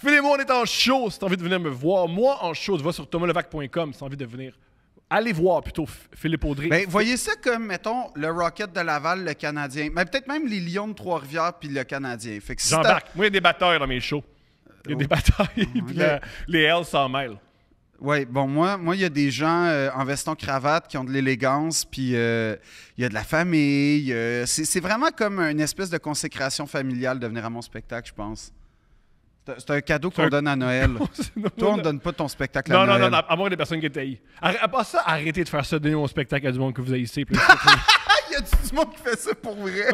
Phil et moi, on est en show. Si t'as envie de venir me voir, moi en show, tu vas sur thomaslevac.com si t'as envie de venir. Allez voir plutôt Philippe Audrey. Ben, voyez ça comme, mettons, le Rocket de Laval, le Canadien. Mais peut-être même les Lions de Trois-Rivières puis le Canadien. Fait que si J'embarque. Moi, il y a des batteurs dans mes shows. Il y a des batailles. Puis les Hells s'en mêlent. Oui, bon, moi, il y a des gens en veston-cravate qui ont de l'élégance, puis il y a de la famille. C'est vraiment comme une espèce de consécration familiale de venir à mon spectacle, je pense. C'est un cadeau qu'on donne à Noël. Toi, on ne donne pas ton spectacle à Noël. Non, à moins des personnes qui étaient à part ça, arrêtez de faire ça, donnez mon spectacle à du monde que vous haïssez. Il y a du monde qui fait ça pour vrai.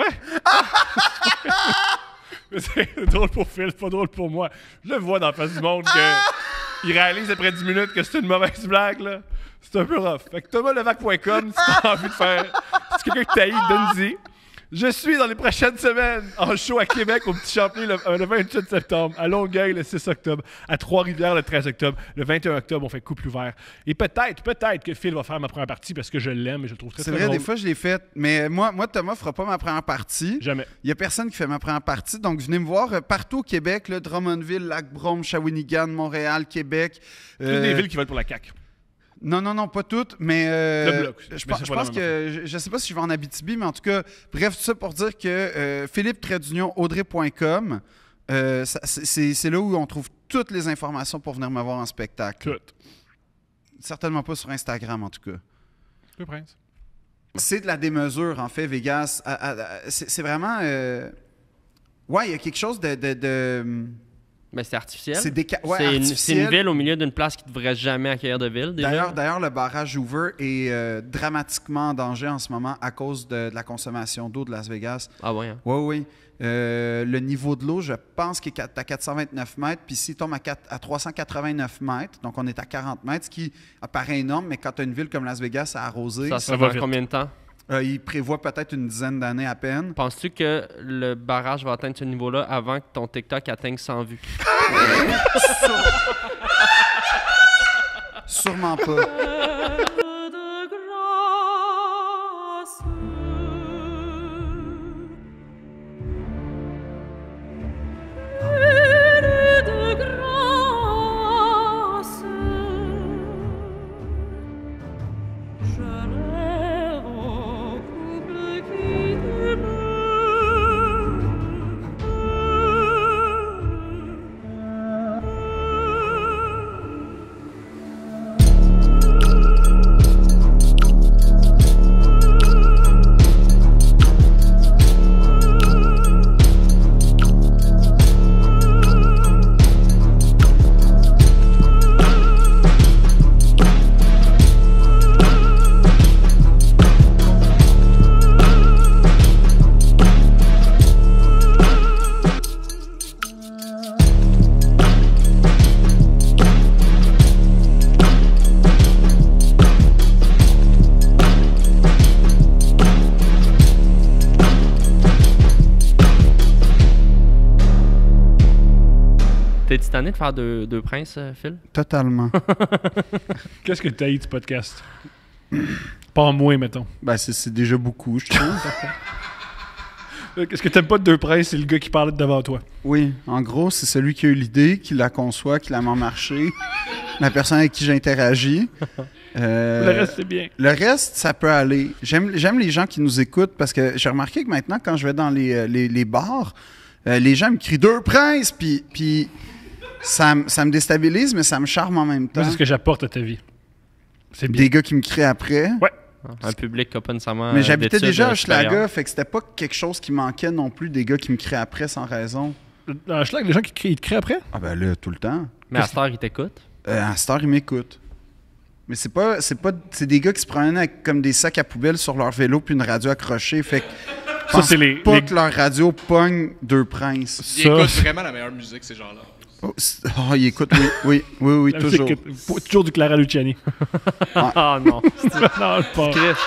Ouais. C'est drôle pour Phil, c'est pas drôle pour moi. Je le vois dans la face du monde qu'il réalise après 10 minutes que c'est une mauvaise blague, là. C'est un peu rough. Fait que thomaslevac.com, si t'as envie de faire... Si quelqu'un qui t'haït, donne-y. Je suis dans les prochaines semaines en show à Québec, au Petit Champlain, le 28 septembre, à Longueuil, le 6 octobre, à Trois-Rivières, le 13 octobre, le 21 octobre, on fait couple ouvert. Et peut-être que Phil va faire ma première partie parce que je l'aime et je le trouve très, très drôle. C'est vrai, drôle. des fois, je l'ai fait. Mais moi, Thomas fera pas ma première partie. Jamais. Il y a personne qui fait ma première partie. Donc, venez me voir partout au Québec, là, Drummondville, Lac-Brome, Shawinigan, Montréal, Québec. Toutes des villes qui votent pour la CAQ. Non, pas toutes, mais le bloc. Je pense que je sais pas si je vais en Abitibi, mais en tout cas, bref, tout ça pour dire que Philippe-Audrey.com, c'est là où on trouve toutes les informations pour venir me voir en spectacle. Toutes. Certainement pas sur Instagram, en tout cas. Le prince. C'est de la démesure, en fait, Vegas. C'est vraiment... Ouais, il y a quelque chose de... Mais c'est artificiel. C'est une ville au milieu d'une place qui ne devrait jamais accueillir de ville. D'ailleurs, le barrage Hoover est dramatiquement en danger en ce moment à cause de la consommation d'eau de Las Vegas. Ah ouais? Hein? Oui. Le niveau de l'eau, je pense qu'il est à 429 mètres, puis s'il tombe à 389 mètres, donc on est à 40 mètres, ce qui apparaît énorme, mais quand tu as une ville comme Las Vegas à arroser... Ça va combien de temps? Il prévoit peut-être une dizaine d'années à peine. Penses-tu que le barrage va atteindre ce niveau-là avant que ton TikTok atteigne 100 vues? Sûrement pas. T'es-tu tanné de faire deux princes, Phil? Totalement. Qu'est-ce que tu as eu du podcast? Pas en moins, mettons. Ben, c'est déjà beaucoup, je trouve. Qu'est-ce que t'aimes pas de Deux Princes? C'est le gars qui parlait devant toi. Oui, en gros, c'est celui qui a eu l'idée, qui la conçoit, qui la met en marché, la personne avec qui j'interagis. Le reste, c'est bien. Le reste, ça peut aller. J'aime les gens qui nous écoutent parce que j'ai remarqué que maintenant, quand je vais dans les bars, les gens me crient « Deux Princes », puis ça me déstabilise, mais ça me charme en même temps. Moi, c'est ce que j'apporte à ta vie. C'est bien. Des gars qui me crient après. Ouais. Un public qui n'a pas nécessairement. Mais j'habitais déjà à Hochelaga, fait que c'était pas quelque chose qui manquait non plus, des gars qui me crient après sans raison. À Hochelaga, les gens qui ils te crient après? Ah ben là, tout le temps. Mais à cette heure, ils t'écoutent? À cette heure, ils m'écoutent. Mais c'est des gars qui se promènent avec comme des sacs à poubelle sur leur vélo puis une radio accrochée, fait que ça, c'est que leur radio pogne Deux Princes. Ils écoutent vraiment la meilleure musique, ces gens-là. Oh, ils écoutent, oui, toujours. Toujours du Clara Luciani. Ah non. Non, pas.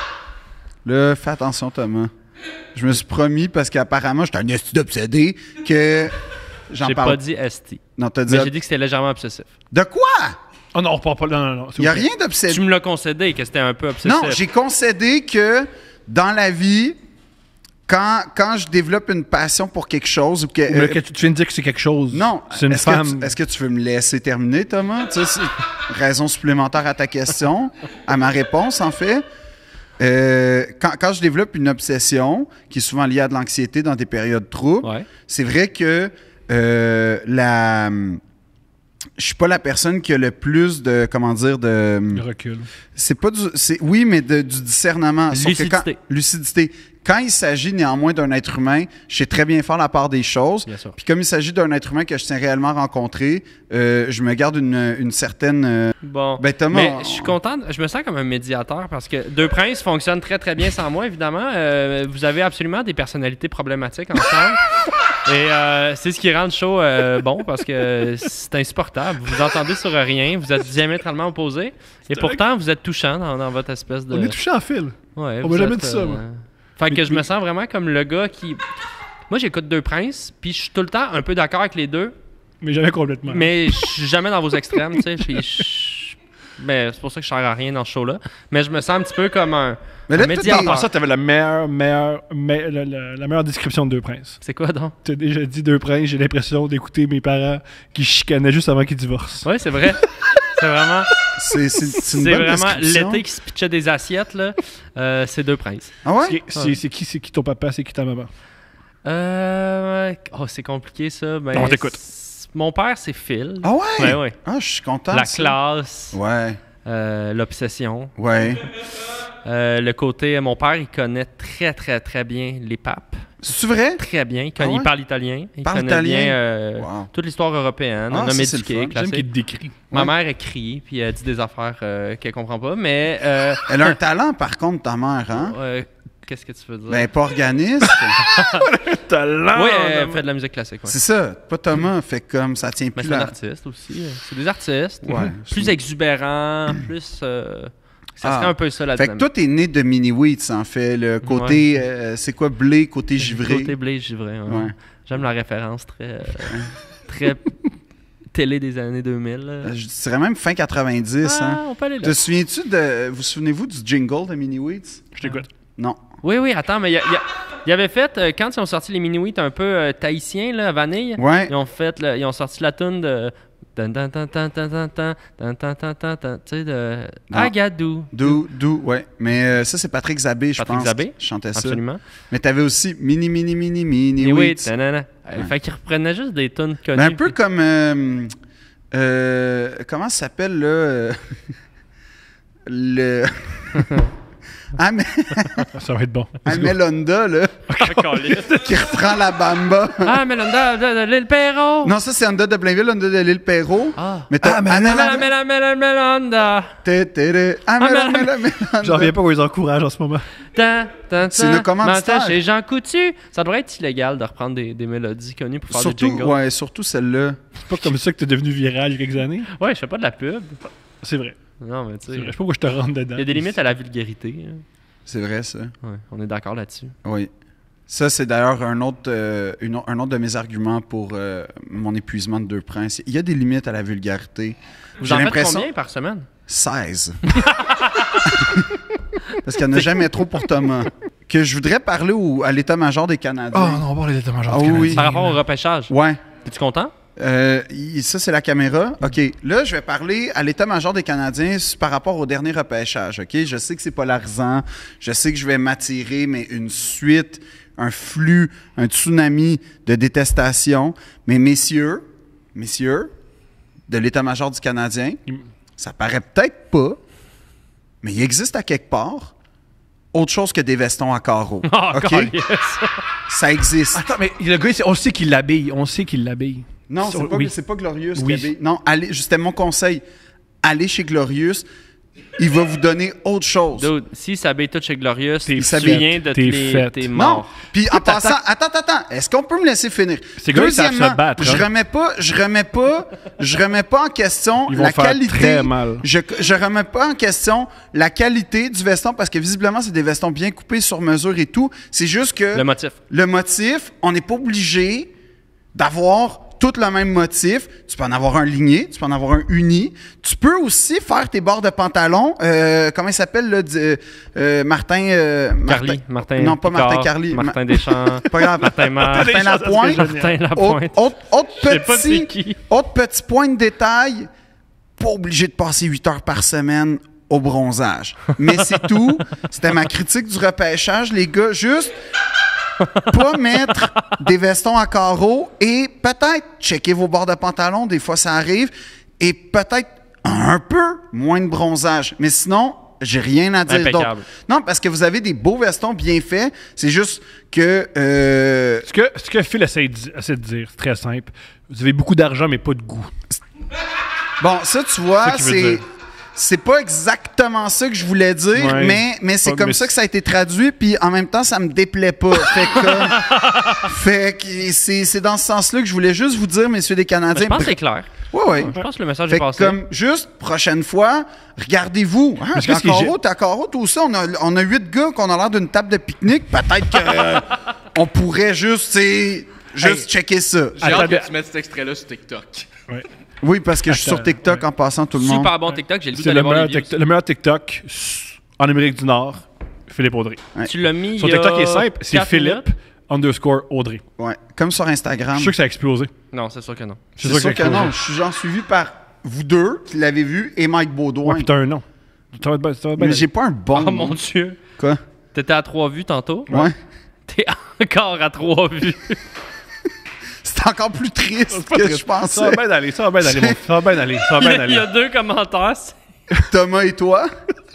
Là, fais attention, Thomas. Je me suis promis, parce qu'apparemment, j'étais un esti d'obsédé, que j'en parle. J'ai pas dit esti. Non, t'as dit... Mais j'ai dit que c'était légèrement obsessif. De quoi? Oh non, on repart pas. Non. Il n'y a rien d'obsédé. Tu me l'as concédé que c'était un peu obsessif. Non, j'ai concédé que dans la vie, Quand je développe une passion pour quelque chose ou que... Mais que tu viens de dire que c'est quelque chose. Non. C'est une femme. Est-ce que tu veux me laisser terminer, Thomas? Tu sais, c'est raison supplémentaire à ta question, à ma réponse, en fait. Quand je développe une obsession, qui est souvent liée à de l'anxiété dans des périodes troubles, Ouais. c'est vrai que je suis pas la personne qui a le plus de, Le recul. c'est pas oui, mais du discernement. Sauf que Lucidité. lucidité. Quand il s'agit néanmoins d'un être humain, je sais très bien faire la part des choses. Bien sûr. Puis comme il s'agit d'un être humain que je tiens réellement rencontrer, je me garde une certaine... Bon. Ben, Thomas, Mais je suis content, je me sens comme un médiateur parce que Deux Princes fonctionne très très bien sans moi, évidemment. Vous avez absolument des personnalités problématiques ensemble. Et c'est ce qui rend le show bon parce que c'est insupportable. Vous vous entendez sur rien, vous êtes diamétralement opposés. Et pourtant, vous êtes touchant dans votre espèce de. On est touché en fil. Ouais, On vous m'a jamais êtes, dit ça, moi. Fait que je me sens vraiment comme le gars qui. Moi, j'écoute Deux Princes, puis je suis tout le temps un peu d'accord avec les deux, Mais jamais complètement. mais je suis jamais dans vos extrêmes, tu sais. Mais c'est pour ça que je sers à rien dans ce show-là. Mais je me sens un petit peu comme un Mais là, un tout médiateur. En ça, t'avais la meilleure description de Deux Princes. C'est quoi donc? T'as déjà dit Deux Princes, j'ai l'impression d'écouter mes parents qui chicanaient juste avant qu'ils divorcent. Oui, c'est vrai. C'est vraiment, c'est une c'est bonne vraiment description. l'été qui se pitchait des assiettes, là. C'est Deux Princes. Ah ouais? C'est qui ton papa, c'est qui ta maman? Oh, c'est compliqué, ça. Ben, On t'écoute. Mon père, c'est Phil. Ah ouais? Ben ouais. Ah, je suis content. La ça. classe, Ouais, l'obsession. ouais. Le côté, mon père, il connaît très, très, très bien les papes. C'est vrai? Très bien. Ah ouais? Il parle italien. Il Parle connaît italien? bien Wow. toute l'histoire européenne. Ah, un homme ça, c'est le éduqué, fun. J'aime classique. qu'il te décrit. Ma Ouais. mère, elle crie, puis elle dit des affaires qu'elle comprend pas. Mais, Elle a un talent, par contre, ta mère, hein? qu'est-ce que tu veux dire? Ben, pas organiste. Talent! Oui, elle fait de la musique classique. Ouais. C'est ça. Pas Thomas. Fait comme ça tient Mais plus c'est un là. artiste aussi. C'est des artistes. Ouais. Plus exubérants, plus. Ça serait Ah. un peu ça la Fait que dynamique. toi, t'es né de Mini Wheats, en fait. Le côté, c'est quoi, blé, côté givré? Côté blé givré. Ouais. Ouais. J'aime la référence très. très télé des années 2000. Là. Je dirais même fin 90, hein. On peut aller là. Te souviens-tu vous souvenez-vous du jingle de Mini Wheats? Je t'écoute. Non. Oui, attends, mais il avait fait, quand ils ont sorti les mini-wheats un peu tahitiens, là, à vanille, Ouais. ils ont sorti la toune de. Tu sais, de. Non. Agadou. Ouais. Mais ça, c'est Patrick Zabé, je Patrick pense. Zabé? qui chantait ça. Absolument. Mais t'avais aussi Mini Et oui, Wheats. Fait qu'ils reprenaient juste des tunes connues. Ben, un peu comme... comment ça s'appelle, là? Le... Ça va être bon. Amelonda, là, qui reprend la bamba. Ah, Mélanda de l'île Perrault. Non, ça, c'est Honda de Blainville, Honda de l'île Perrault. Ah. Mais t'as... Mélanda. J'en reviens pas où ils encouragent en ce moment. C'est le commanditaire. Chez Jean Coutu. Ça devrait être illégal de reprendre des mélodies connues pour faire Surtout, des jingles. ouais, surtout celle-là. C'est pas comme ça que t'es devenu viral il y a quelques années. Ouais, je fais pas de la pub. C'est vrai. Non, mais tu C'est sais, vrai. Je sais pas pourquoi je te rentre dedans. il y a des limites à la vulgarité. Hein. C'est vrai, ça. Ouais, on est d'accord là-dessus. Oui. Ça, c'est d'ailleurs un autre de mes arguments pour mon épuisement de Deux Princes. Il y a des limites à la vulgarité. Vous J'ai en faites l'impression... combien par semaine? 16. Parce qu'il n'y en a jamais trop pour Thomas. Que je voudrais parler à l'état-major des Canadiens. Oh non, on parle des états-majors Ah du oui. Canadien. Par rapport au repêchage. Ouais. Es-tu content? Ça, c'est la caméra. OK. Là, je vais parler à l'état-major des Canadiens par rapport au dernier repêchage. OK? Je sais que c'est polarisant. Je sais que je vais m'attirer, mais une suite, un flux, un tsunami de détestation. Mais messieurs, de l'état-major du Canadien, ça paraît peut-être pas, mais il existe à quelque part autre chose que des vestons à carreaux. Oh, OK? câlisse. Ça existe. Attends, mais le gars, on sait qu'il l'habille. Non, Oui. c'est pas Glorious Oui. qui avait... Non, allez, c'était mon conseil. Allez chez Glorious. Il va vous donner autre chose. Dude, s'il s'habille tout chez Glorious, T'es tu fait. viens de T'es fait. t'es Non. mort. Puis en passant... Attends. Est-ce qu'on peut me laisser finir? Ces gars, ils savent se battre, je hein. remets pas en question Ils vont la faire qualité... très mal. Je remets pas en question la qualité du veston parce que visiblement, c'est des vestons bien coupés sur mesure et tout. C'est juste que... Le motif. Le motif, on n'est pas obligé d'avoir toutes le même motif. Tu peux en avoir un ligné, tu peux en avoir un uni. Tu peux aussi faire tes bords de pantalon. Comment il s'appelle, là? Martin... Martin Non, pas Picard, Martin Carly. Martin Deschamps. Pas grave. Martin Martin Martin Lapointe. Martin Lapointe. Autre Je sais pas c'est petit, qui. autre petit point de détail, pas obligé de passer 8 heures par semaine au bronzage. Mais c'est tout. C'était ma critique du repêchage, les gars. Juste pas mettre des vestons à carreaux et peut-être checker vos bords de pantalon. Des fois, ça arrive. Et peut-être un peu moins de bronzage. Mais sinon, j'ai rien à dire d'autre. Impeccable. Non, parce que vous avez des beaux vestons bien faits. C'est juste que... Ce que Phil essaie de dire, c'est très simple. Vous avez beaucoup d'argent, mais pas de goût. Bon, ça, tu vois, C'est ça qu'il veut dire. c'est pas exactement ça que je voulais dire, Ouais. mais c'est Pas- comme mais ça que ça a été traduit, puis en même temps, ça me déplaît pas. Fait que c'est dans ce sens-là que je voulais juste vous dire, messieurs des Canadiens. Je pense que c'est clair. Ouais. Je pense que le message Fait est que passé. comme, juste, prochaine fois, regardez-vous. Hein, Parce que ce qui t'es à carreau, tout ça. On a 8 gars qu'on a l'air d'une table de pique-nique. Peut-être que on pourrait juste, checker ça. J'ai hâte Attends, que tu mettes cet extrait-là sur TikTok. Ouais. Oui, parce que je suis sur TikTok en passant tout le monde. Super bon TikTok, j'ai le goût C'est d'aller le voir meilleur, les views. le meilleur TikTok en Amérique du Nord, Philippe Audrey. Tu l'as mis Son il y a TikTok est simple, c'est 4 minutes? Philippe_Audrey. Ouais. Comme sur Instagram. Je suis sûr que ça a explosé. Non, c'est sûr que non. C'est sûr que non. Je suis genre suivi par vous deux qui l'avez vu et Mike Baudouin. Ouais, puis t'as un nom. Ça va être bien. Mais j'ai pas un bon. Oh nom. mon Dieu. Quoi? T'étais à 3 vues tantôt? Ouais. T'es encore à 3 vues. C'est encore plus triste C'est pas que triste. je pensais. Ça va bien aller, ça va bien aller, ça va bien aller, ça va bien Il y a aller. 2 commentaires. Thomas et toi,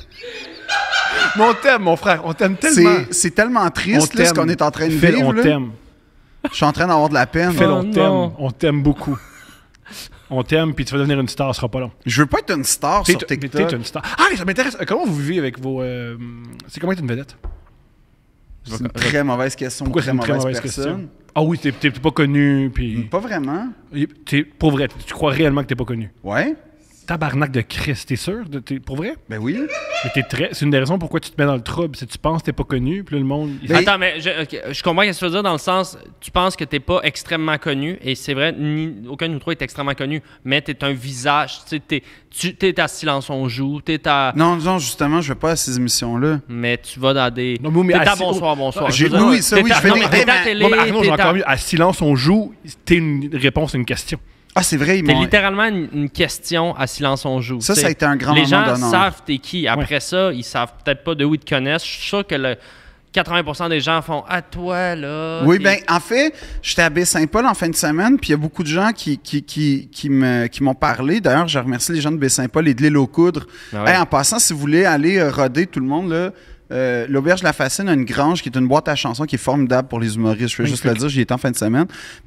Mais on t'aime, mon frère, on t'aime tellement. c'est tellement On triste là, ce t'aime. qu'on est en train de Phil, vivre. on là. t'aime. Je suis en train d'avoir de la peine. Phil, Oh on non. t'aime. On t'aime beaucoup. On t'aime, puis tu vas devenir une star, ce sera pas long. Je veux pas être une star sur T'es TikTok. une star. Ah, mais ça m'intéresse. Comment vous vivez avec vos. C'est comment être une vedette? C'est une très mauvaise question. Pourquoi c'est très une très mauvaise personne. question? Ah oui, t'es pas connu, puis. Pas vraiment. Pour vrai, tu crois réellement que t'es pas connu? Ouais. Tabarnak de Christ, t'es sûr? Pour vrai? Ben oui. Mais c'est une des raisons pourquoi tu te mets dans le trouble. C'est que tu penses que t'es pas connu, puis là, le monde. Ben, Attends, mais je comprends ce que tu veux dire dans le sens, tu penses que t'es pas extrêmement connu, et c'est vrai, aucun de nous trois est extrêmement connu, mais t'es un visage, tu sais, t'es à Silence on joue, t'es à... Non, justement, je vais pas à ces émissions-là. Mais tu vas dans des... Non, mais t'es à assis- Bonsoir, bonsoir. Ah, Je veux oui, dire, oui, ça, t'es oui, à- je fais non, des- mais t'es à mais- télé, Ouais, mais Arnaud, j'ai t'es encore à... mieux. À silence, on joue. T'es une réponse à une question. Ah, c'est vrai, ils T'es m'ont. littéralement une question à Silence on joue. Ça tu sais. a été un grand Les moment gens d'honneur. savent t'es qui. Après ça, ils savent peut-être pas de où ils te connaissent. Je suis sûr que le 80% des gens font « À toi, là... » Oui, t'es- bien, en fait, j'étais à Baie-Saint-Paul en fin de semaine, puis il y a beaucoup de gens qui m'ont parlé. D'ailleurs, je remercie les gens de Baie-Saint-Paul et de l'île aux Coudres. Ah ouais. Hey, en passant, si vous voulez aller roder tout le monde, là, l'Auberge La Fascine a une grange qui est une boîte à chansons qui est formidable pour les humoristes. Je vais juste le dire, j'y étais en fin de semaine.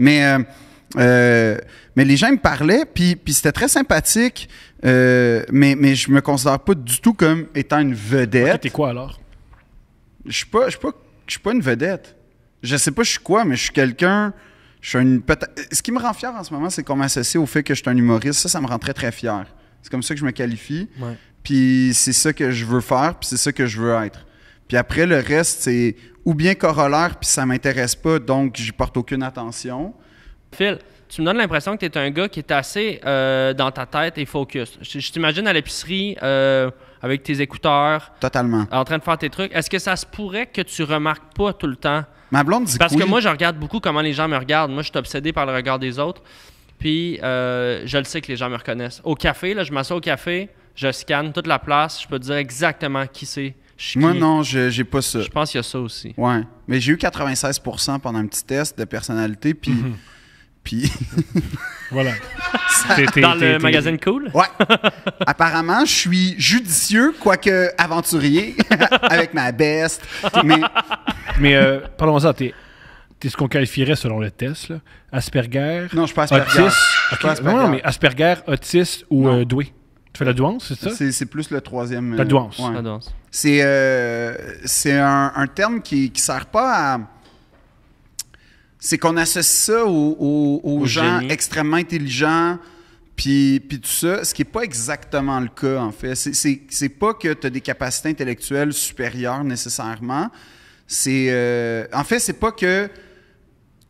Mais les gens me parlaient, puis c'était très sympathique, mais je me considère pas du tout comme étant une vedette. T'es quoi alors? Je suis pas une vedette. Je sais pas je suis quoi, mais je suis quelqu'un. Je suis une Ce qui me rend fier en ce moment, c'est qu'on m'associe au fait que je suis un humoriste. Ça me rend très, très fier. C'est comme ça que je me qualifie. Ouais. Puis c'est ça que je veux faire, puis c'est ça que je veux être. Puis après, le reste, c'est ou bien corollaire, puis ça m'intéresse pas, donc j'y porte aucune attention. Phil, tu me donnes l'impression que tu es un gars qui est assez dans ta tête et focus. Je t'imagine à l'épicerie avec tes écouteurs, Totalement. en train de faire tes trucs. Est-ce que ça se pourrait que tu remarques pas tout le temps? Ma blonde dit Parce oui. que moi, je regarde beaucoup comment les gens me regardent. Moi, je suis obsédé par le regard des autres. Puis, je le sais que les gens me reconnaissent. Au café, là, je m'assois au café, je scanne toute la place, je peux te dire exactement qui c'est. Je suis Moi, qui. non, j'ai pas ça. Je pense qu'il y a ça aussi. Ouais. Mais j'ai eu 96% pendant un petit test de personnalité, puis... Puis... Voilà. Dans le magazine Cool? Ouais. Apparemment, je suis judicieux, quoique aventurier, avec ma veste. Mais parlons-en, t'es ce qu'on qualifierait selon le test, là. Asperger, Non, je suis pas Asperger. autiste. Je suis pas Non, Asperger. mais Asperger, autiste ou doué. Tu fais la douance, c'est ça? C'est plus le troisième. La douance. ouais. La danse. C'est un terme qui sert pas à... C'est qu'on associe ça aux gens génie. extrêmement intelligents, puis tout ça, ce qui n'est pas exactement le cas, en fait. C'est pas que tu as des capacités intellectuelles supérieures nécessairement. En fait, c'est pas que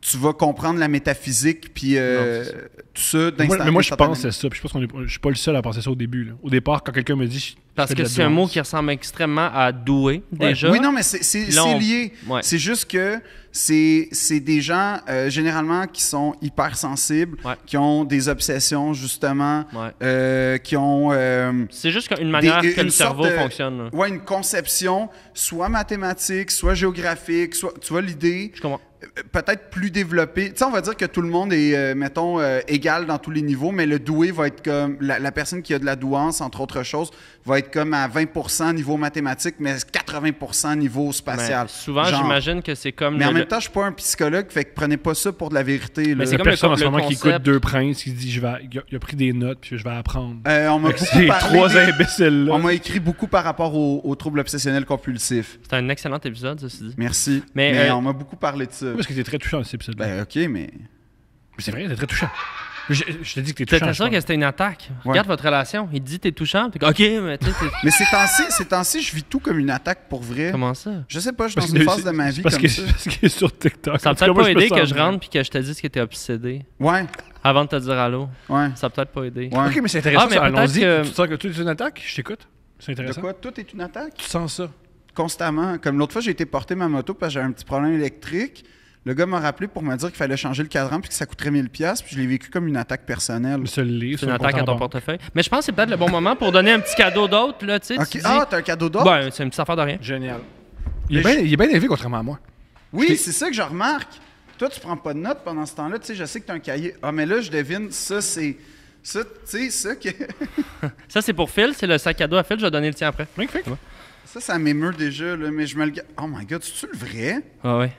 tu vas comprendre la métaphysique, puis tout ça Mais moi, je pensais ça. Puis je pense je suis pas le seul à penser ça au début. Là. Au départ, quand quelqu'un me dit... Parce que c'est un mot qui ressemble extrêmement à doué, déjà. Oui, non, mais c'est lié. Ouais. C'est juste que c'est des gens, généralement, qui sont hypersensibles, qui ont des obsessions, justement, qui ont... c'est juste une manière que le cerveau fonctionne. Oui, une conception, soit mathématique, soit géographique, soit... Tu vois, l'idée... Je comprends. Peut-être plus développé. Tu sais, on va dire que tout le monde est, mettons, égal dans tous les niveaux, mais le doué va être comme... La personne qui a de la douance, entre autres choses, va être comme à 20% niveau mathématique, mais 80% niveau spatial. Mais souvent, j'imagine que c'est comme... Mais en même temps, je suis pas un psychologue, fait que prenez pas ça pour de la vérité. Là. Mais c'est comme personne en ce moment qui écoute Deux Princes, qui se dit il a pris des notes, puis je vais apprendre. On m'a ces trois imbéciles-là. On m'a écrit beaucoup par rapport aux troubles obsessionnels compulsifs. C'est un excellent épisode, ceci dit. Merci. Mais on m'a beaucoup parlé de ça. Parce que t'es très touchant, cet épisode. Ben, OK, mais... Mais c'est vrai, t'es très touchant. Je te dis que t'es touchant. T'es sûr que c'était une attaque. Regarde votre relation. Il te dit t'es touchant. T'es OK, mais tu sais... Mais ces temps-ci, je vis tout comme une attaque pour vrai. Comment ça? Je sais pas, je suis dans une phase de ma vie comme ça. Parce qu'il est sur TikTok. Ça a peut-être pas aidé que je rentre puis que je te dise que t'es obsédé. Ouais. Avant de te dire allô. Ouais. Ça a peut-être pas aidé. Ouais. OK, mais c'est intéressant. Mais allons-y. que... Tu sens que tout est une attaque? Je t'écoute. C'est De intéressant. quoi? Tout est une attaque? Tu sens ça? Constamment. Comme l'autre fois, j'ai été porter ma moto parce que j'avais un petit problème électrique. Le gars m'a rappelé pour me dire qu'il fallait changer le cadran puis que ça coûterait 1000$, puis je l'ai vécu comme une attaque personnelle. C'est une attaque à ton portefeuille. Mais je pense que c'est peut-être le bon moment pour donner un petit cadeau d'autre, là, tu sais. Okay. T'as un cadeau d'autre? Ben, c'est une petite affaire de rien. Génial. Il est bien élevé contrairement à moi. Oui, c'est ça que je remarque. Toi, tu prends pas de notes pendant ce temps-là. Tu sais, je sais que t'as un cahier. Ah, mais là, je devine, ça, c'est... Ça, tu sais, ça que... Ça, c'est pour Phil. C'est le sac à dos à Phil. Je vais donner le tien après. Magnifique. Ça m'émeut déjà, là, mais je me le... Oh my God, c'est-tu le vrai? Ah ouais.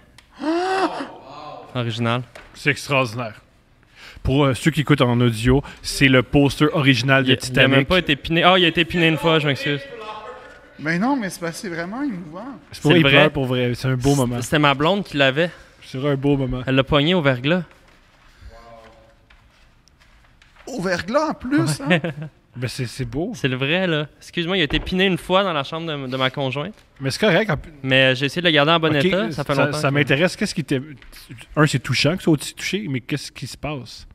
Original. C'est extraordinaire. Pour ceux qui écoutent en audio, c'est le poster original de Titanic. Il n'a même pas été piné. Ah, il a été piné une fois, je m'excuse. Ben non, mais c'est vraiment émouvant. C'est pour vrai. Pour vrai. C'est un beau moment. C'était ma blonde qui l'avait. C'est un beau moment. Elle l'a pogné au verglas. Au verglas en plus, hein? Ben c'est beau. C'est le vrai, là. Excuse-moi, il a été piné une fois dans la chambre de ma conjointe. Mais c'est correct. Mais j'ai essayé de le garder en bon état. Ça fait longtemps. Ça m'intéresse. Qu'est-ce qui était... Un, c'est touchant que ça aussi touché, mais qu'est-ce qui se passe?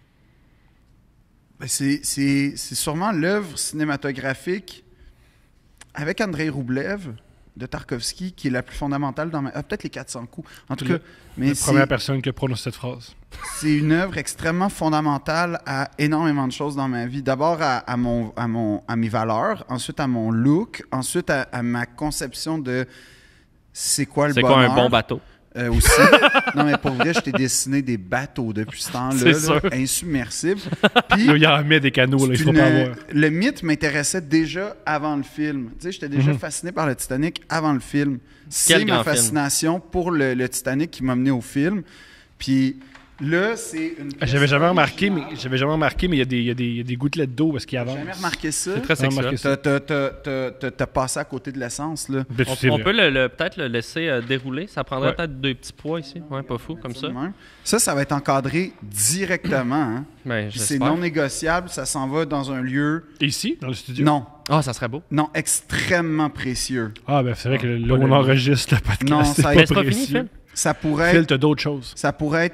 Ben c'est sûrement l'œuvre cinématographique avec Andrei Roublev de Tarkovsky qui est la plus fondamentale dans ma... peut-être les 400 coups. En tout cas, mais la première personne qui a prononcé cette phrase. C'est une œuvre extrêmement fondamentale à énormément de choses dans ma vie. D'abord à mes valeurs, ensuite à mon look, ensuite à ma conception de c'est quoi le bonheur. C'est quoi un bon bateau? Aussi. Non, mais pour vrai, je t'ai dessiné des bateaux depuis ce temps-là, insubmersibles. Puis, il y en met des canaux, là, il faut pas avoir. Le mythe m'intéressait déjà avant le film. Tu sais, j'étais déjà fasciné par le Titanic avant le film. C'est ma fascination pour le Titanic qui m'a mené au film. Puis là, c'est une... J'avais jamais remarqué, mais il y a des gouttelettes d'eau parce qu'il avance. J'ai jamais remarqué ça. C'est très sexuel. T'as passé à côté de l'essence, là. On peut peut-être le laisser dérouler. Ça prendrait peut-être 2 petits poids ici. Ouais, pas fou, comme ça. Ça va être encadré directement. Hein. Ben, c'est non négociable. Ça s'en va dans un lieu... Ici, dans le studio? Non. Ah, ça serait beau. Non, extrêmement précieux. Ah, ben c'est vrai que là, on enregistre le podcast. Non, c'est pas fini, Phil? Ça pourrait être... Phil, t'as d'autres choses. Ça pourrait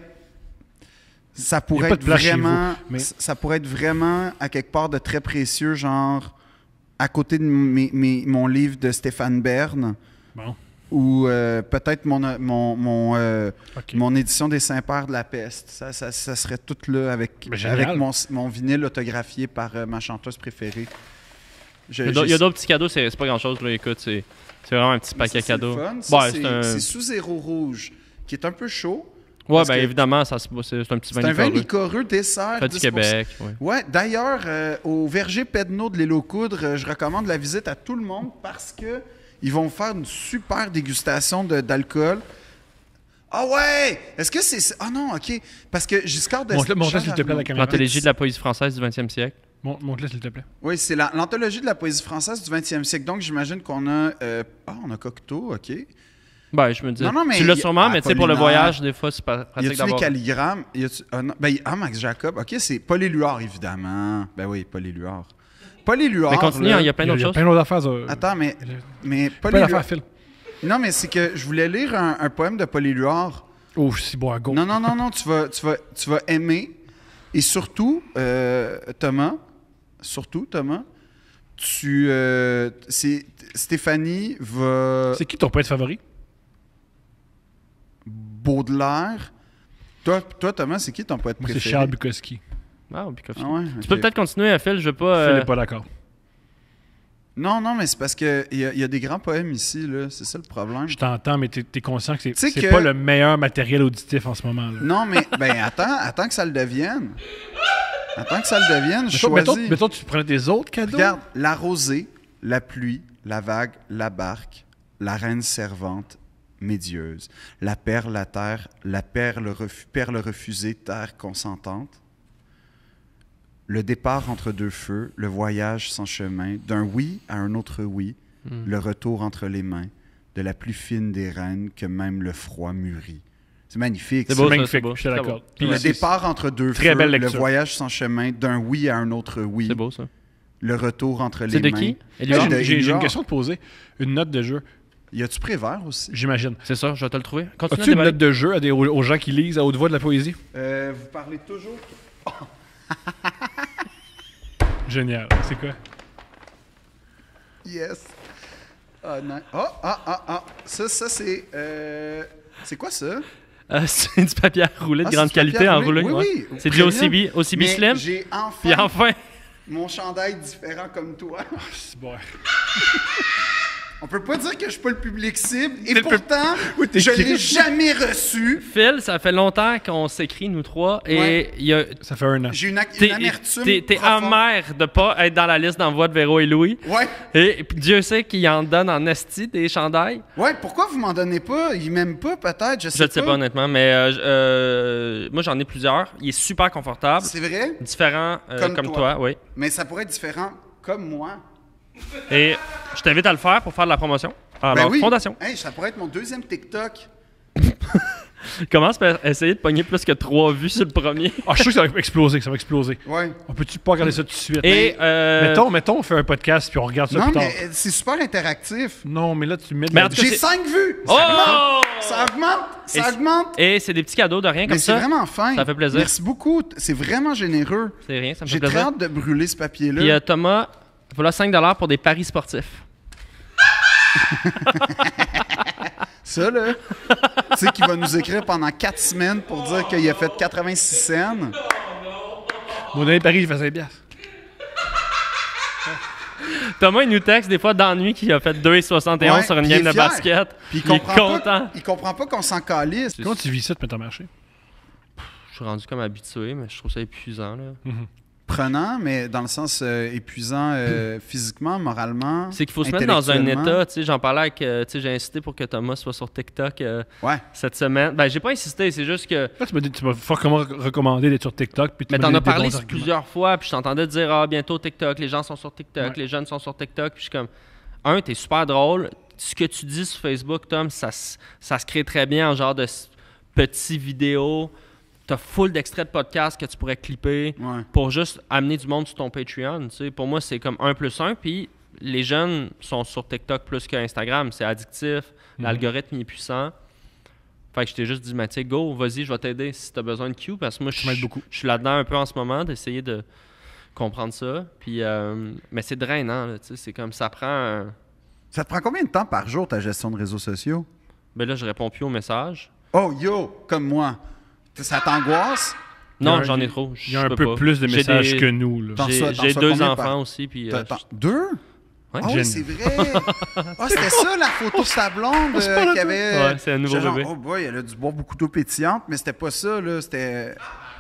être vraiment à quelque part de très précieux, genre à côté de mon livre de Stéphane Bern. Bon. Ou peut-être mon édition des Saints-Pères de la Peste. Ça serait tout là avec mon vinyle autographié par ma chanteuse préférée. Il y a d'autres petits cadeaux, c'est pas grand-chose. Là, écoute, c'est vraiment un petit paquet cadeau. C'est Sous Zéro Rouge, qui est un peu chaud. Ouais, bien évidemment, c'est un petit vin licoreux. C'est un vin licoreux dessert. Fait du Québec. Ouais, d'ailleurs, au Verger Pedneau de l'Île aux Coudres, je recommande la visite à tout le monde parce que ils vont faire une super dégustation d'alcool. Ah ouais! Est-ce que c'est... Ah non, OK. Parce que Giscard d'Estaing... Montre-le, s'il te plaît, la caméra. L'anthologie de la poésie française du 20e siècle. Montre-le, s'il te plaît. Oui, c'est l'anthologie de la poésie française du 20e siècle. Donc, j'imagine qu'on a... on a Cocteau, OK. Ben, je me dis... Non, mais tu l'as sûrement, mais tu sais, pour le voyage, des fois, c'est pas pratique d'avoir... Y a-tu les calligrammes? Max Jacob. OK, c'est Paul Éluard, évidemment. Ben oui, Paul Éluard. Paul Éluard... Mais continue, il y a plein d'autres choses. Il y a plein d'autres affaires. Attends, mais Paul Éluard... Phil. Non, mais c'est que je voulais lire un poème de Paul Éluard. Oh, c'est bon, à go. Non, tu vas aimer. Et surtout, Thomas, Stéphanie va... C'est qui ton poète favori? Baudelaire. Toi, Thomas, c'est qui ton poète Moi, préféré? c'est Charles Bukowski. Ah, Bukowski. Ah ouais, Tu ok. peux peut-être continuer, Phil, je veux pas... Phil n'est pas d'accord. Non, mais c'est parce qu'il y a des grands poèmes ici, là. C'est ça le problème. Je t'entends, mais t'es conscient que Tu c'est sais que- pas le meilleur matériel auditif en ce moment. Là. Non, mais attends que ça le devienne. Attends que ça le devienne, je Mettons, choisis. mettons, tu prenais tes autres cadeaux. Regarde, la rosée, la pluie, la vague, la barque, la reine servante, médieuse, la perle, la terre, la perle refusée, terre consentante, le départ entre deux feux, le voyage sans chemin, d'un oui à un autre oui, le retour entre les mains, de la plus fine des reines que même le froid mûrit. C'est magnifique. C'est ça. beau, C'est ça, magnifique, c'est beau. je suis C'est d'accord. beau. Puis Le c'est- départ entre deux Très feux, belle le lecture. voyage sans chemin, d'un oui à un autre oui, C'est beau, ça. le retour entre les C'est de mains. qui? Hey, Éluard? de- j'ai une Éluard. question à te poser. Une note de jeu, Y a-tu Prévert aussi? j'imagine. C'est ça, je vais te le trouver. Continue à As-tu une déballer. note de jeu aux gens qui lisent à haute voix de la poésie? Vous parlez toujours? Génial. C'est quoi? Yes. Ah, non. Ça, c'est... c'est quoi ça? C'est du papier à rouler de Ah, grande c'est du papier qualité à en rouler. rouler. Oui, ouais. oui. C'est du Premium. OCB Mais Slim. j'ai Puis enfin, mon chandail différent comme toi. C'est bon. On peut pas dire que je suis pas le public cible. Et T'es le pourtant, Oui, t'es je l'ai cri- jamais reçu. Phil, ça fait longtemps qu'on s'écrit, nous trois, et Ouais. il y a... Ça fait un an. J'ai une T'es amertume t'es profonde. amer de pas être dans la liste d'envoi de Véro et Louis. Ouais. Et puis Dieu sait qu'il en donne en esti des chandails. Ouais, pourquoi vous m'en donnez pas? Ils m'aiment pas, peut-être, je sais Je ne sais pas honnêtement, mais moi j'en ai plusieurs. Il est super confortable. C'est vrai? Différent Comme comme toi. toi, oui. Mais ça pourrait être différent comme moi. Et je t'invite à le faire pour faire de la promotion. Alors, Ben oui. Fondation. Hey, ça pourrait être mon deuxième TikTok. Commence par essayer de pogner plus que 3 vues sur le premier. Ah, je suis sûr que ça va exploser, ça va exploser. Ouais. On peut-tu pas regarder ça tout de suite? Et Mettons, on fait un podcast puis on regarde ça Non, plus tard. mais c'est super interactif. Non, mais là, tu mets de Mais la- en tout cas, J'ai c'est- 5 vues! Oh! Ça augmente! Et Ça c'est- augmente! Et c'est des petits cadeaux de rien Mais comme c'est ça. vraiment fin. Ça fait plaisir. Merci beaucoup. C'est vraiment généreux. C'est rien, ça me fait J'ai très plaisir. hâte de brûler ce papier-là. Puis Thomas, voilà 5$ pour des paris sportifs. Ça, là, tu sais, qui va nous écrire pendant 4 semaines pour dire qu'il a fait 86 cents. Mon dernier pari, j'ai fait 5 piastres. Thomas, il nous texte des fois d'ennui qu'il a fait 2,71 Ouais, sur une puis game il est de fier. basket. Puis il est content. il comprend pas qu'on s'en calisse. Comment tu vis ça de mettre en marché? Je suis rendu comme habitué, mais je trouve ça épuisant. Là. Prenant, mais dans le sens épuisant physiquement, moralement. C'est qu'il faut se mettre dans un intellectuellement. état. Tu sais, j'en parlais avec. Tu sais, j'ai insisté pour que Thomas soit sur TikTok Ouais. cette semaine. Ben, j'ai pas insisté, c'est juste que. Là, tu m'as fortement recommandé d'être sur TikTok. Puis tu Mais m'as t'en donné as des parlé bons arguments. plusieurs fois, puis je t'entendais dire ah bientôt TikTok, les gens sont sur TikTok, Ouais. les jeunes sont sur TikTok, puis je suis comme t'es super drôle. Ce que tu dis sur Facebook, Tom, ça se crée très bien en genre de petits vidéos. T'as full d'extraits de podcasts que tu pourrais clipper Ouais. pour juste amener du monde sur ton Patreon. Tu sais. Pour moi, c'est comme 1+1, puis les jeunes sont sur TikTok plus qu'Instagram. C'est addictif, l'algorithme il est puissant. Fait que je t'ai juste dit, mais tu sais, go, vas-y, je vais t'aider si t'as besoin de Q, parce que moi, m'aide beaucoup. je suis là-dedans un peu en ce moment, d'essayer de comprendre ça. Puis, mais c'est drainant, là, tu sais, c'est comme ça prend... Ça te prend combien de temps par jour, ta gestion de réseaux sociaux? Ben là, je réponds plus aux messages. Oh, yo, comme moi. Ça t'angoisse? Non, Il y a j'en un- ai trop. Il y a un Je peux peu pas. plus de J'ai messages des- que nous. Là. T'en J'ai reçois j'ai 2 combien enfants par- aussi, puis... Deux? Ouais. Ah oui, Génial. c'est vrai! Ah, c'était ça, la photo de sa blonde c'est pas là, qui avait... Ouais, c'est un nouveau J'étais genre, bébé. Oh boy, elle a dû boire beaucoup d'eau pétillante, mais c'était pas ça, là. C'était...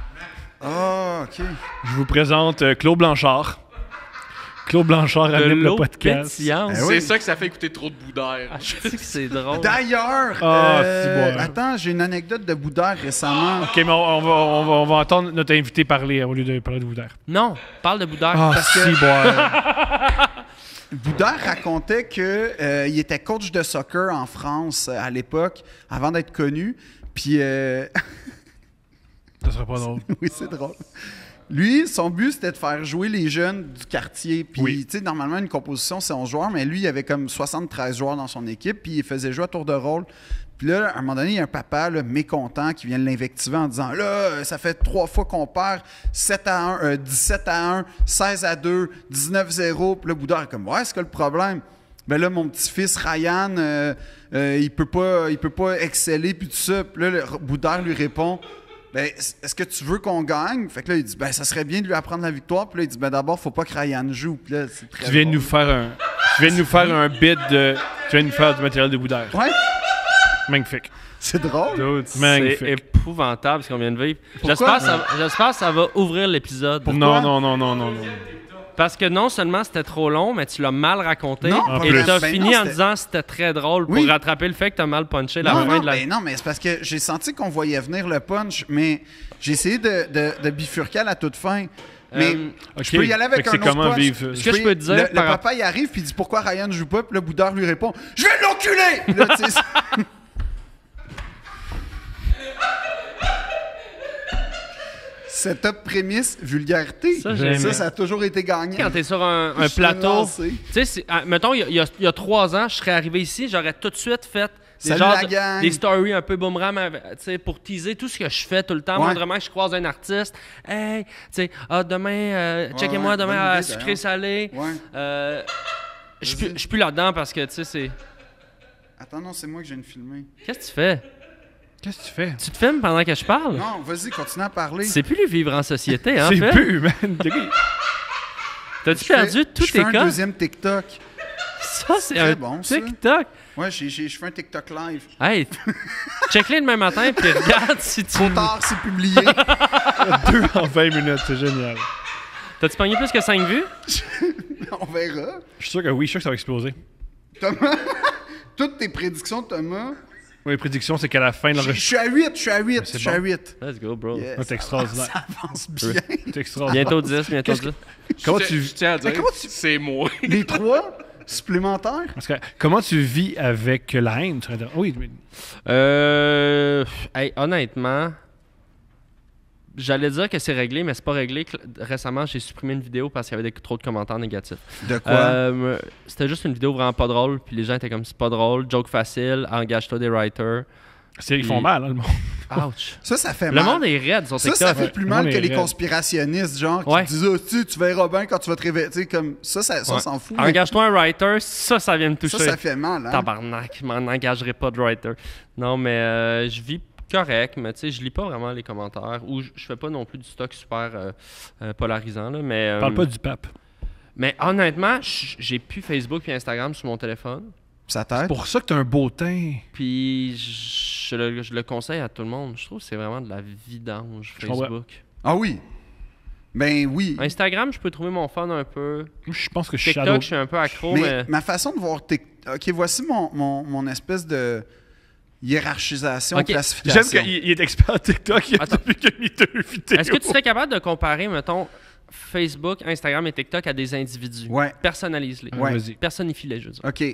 Ah, OK. Je vous présente Claude Blanchard. Claude Blanchard De anime le l'eau podcast. pétillante. Eh C'est oui. ça que ça fait écouter trop de bout d'air. Ah, je sais que c'est drôle. D'ailleurs, Ah, c'est bon. attends, j'ai une anecdote de Boudère récemment. OK, mais on va entendre notre invité parler au lieu de parler de vous d'air. Non, parle de Boudard. Ah, si, boire. Boudère racontait que il était coach de soccer en France à l'époque, avant d'être connu. Puis, Ça sera pas drôle. oui, c'est drôle. Lui, son but, c'était de faire jouer les jeunes du quartier. Puis, Oui. tu sais, normalement, une composition, c'est 11 joueurs, mais lui, il avait comme 73 joueurs dans son équipe, puis il faisait jouer à tour de rôle. Puis là, à un moment donné, il y a un papa là, mécontent qui vient l'invectiver en disant « Là, ça fait 3 fois qu'on perd 7-1, 17-1, 16-2, 19-0. » Puis là, Boudard est comme « Ouais, c'est quoi le problème? » Ben là, mon petit-fils Ryan, il peut pas exceller, puis tout ça. Puis là, Boudard lui répond « Ben, est-ce que tu veux qu'on gagne? » Fait que là, il dit « Ben, ça serait bien de lui apprendre la victoire. » Puis là, il dit « Ben, d'abord, faut pas que Ryan joue. » Puis là, c'est très Tu viens de drôle. nous faire un bit de... Tu viens de nous faire du matériel de Boudère. Ouais, Magnifique. c'est drôle. Dude, C'est magnifique. épouvantable ce qu'on vient de vivre. Pourquoi? J'espère que ça va ouvrir l'épisode. Non. Parce que non seulement c'était trop long, mais tu l'as mal raconté. Non, En et plus. tu as Ben fini non, en disant que c'était très drôle pour Oui. rattraper le fait que tu as mal punché la Non, fin non, de la... ben non, mais c'est parce que j'ai senti qu'on voyait venir le punch, mais j'ai essayé de bifurquer à la toute fin. Mais je peux y aller avec Fait que un c'est autre comment punch. vivre ça? Ce que je peux te dire Le par papa, il arrive, puis il dit « Pourquoi Ryan ne joue pas? » Puis le Boudard lui répond « Je vais l'enculer! » Puis là, tu sais... Setup, prémisse, vulgarité. Ça, j'aime. Ça a toujours été gagnant. Quand t'es sur un Je suis plateau, lancé. tu sais, mettons, il y a 3 ans, je serais arrivé ici, j'aurais tout de suite fait Salut la gang. des stories un peu boomerang, tu sais, pour teaser tout ce que je fais tout le temps. Ouais. Moi, vraiment, que je croise un artiste, hey, tu sais, demain, checkez-moi ouais, demain bonne à idée, sucré d'ailleurs. salé. Ouais. Je suis plus là-dedans parce que, tu sais, c'est... Attends, non, c'est moi que je viens de filmer. Qu'est-ce que tu fais? Qu'est-ce que tu fais? Tu te filmes pendant que je parle? Non, vas-y, continue à parler. C'est plus le vivre en société, hein, C'est fait? plus, man. T'as-tu Je fais- perdu tous je fais tes un codes? deuxième TikTok. Ça, c'est Très un bon, ça. TikTok. Ouais, je fais un TikTok live. Hey, check-les demain matin, puis regarde si tu... Trop tard, c'est publié. 2 en 20 minutes, c'est génial. T'as-tu pogné plus que 5 vues? On verra. Je suis sûr que oui, je suis sûr que ça va exploser. Thomas, toutes tes prédictions, Thomas. Mes prédictions, c'est qu'à la fin de Je l'enregistrement... suis à 8, je suis à 8, c'est je suis à 8. Let's go, bro. Yes, Ah, t'es extraordinaire. Ça avance bien. C'est extraordinaire. Bientôt 10, bientôt 10. Comment Je tiens à dire, c'est moi. Les 3 supplémentaires? Parce que, comment tu vis avec la haine sur Internet? Oui, mais... Hey, honnêtement, j'allais dire que c'est réglé, mais c'est pas réglé. Récemment, j'ai supprimé une vidéo parce qu'il y avait trop de commentaires négatifs. De quoi? C'était juste une vidéo vraiment pas drôle, puis les gens étaient comme c'est pas drôle, joke facile, engage-toi des writers. Ils font mal, hein, le monde. Ouch. Ça fait Le mal. monde est raide sur Ça TikTok. fait plus Ouais, mal on que est les raide. conspirationnistes, genre, Ouais. qui disent « tu verras bien quand tu vas te réveiller. » Tu sais, comme ça Ouais. s'en fout. mais Engage-toi un writer, ça vient me toucher. ça fait mal, hein? Tabarnak, je m'en engagerai pas de writer. Non, mais je vis correct, mais tu sais, je lis pas vraiment les commentaires ou je fais pas non plus du stock super polarisant. Là, mais, Parle pas du pape. Mais honnêtement, j'ai plus Facebook et Instagram sur mon téléphone. Ça C'est t'aide? pour ça que t'as un beau teint. Puis je le conseille à tout le monde. Je trouve que c'est vraiment de la vidange, Je comprends. Facebook. Ah oui. Ben oui. Instagram, je peux trouver mon fun un peu. Je pense que je suis TikTok, shadow. je suis un peu accro, Mais mais... ma façon de voir TikTok... OK, voici mon espèce de hiérarchisation, Ok. classification. J'aime qu'il est expert en TikTok. Il a Attends. depuis qu'il a mis 2 vidéos. Est-ce que tu serais capable de comparer, mettons, Facebook, Instagram et TikTok à des individus? Ouais. Personnalise-les. Ouais. Vas-y. Personnifie-les, je veux dire. OK.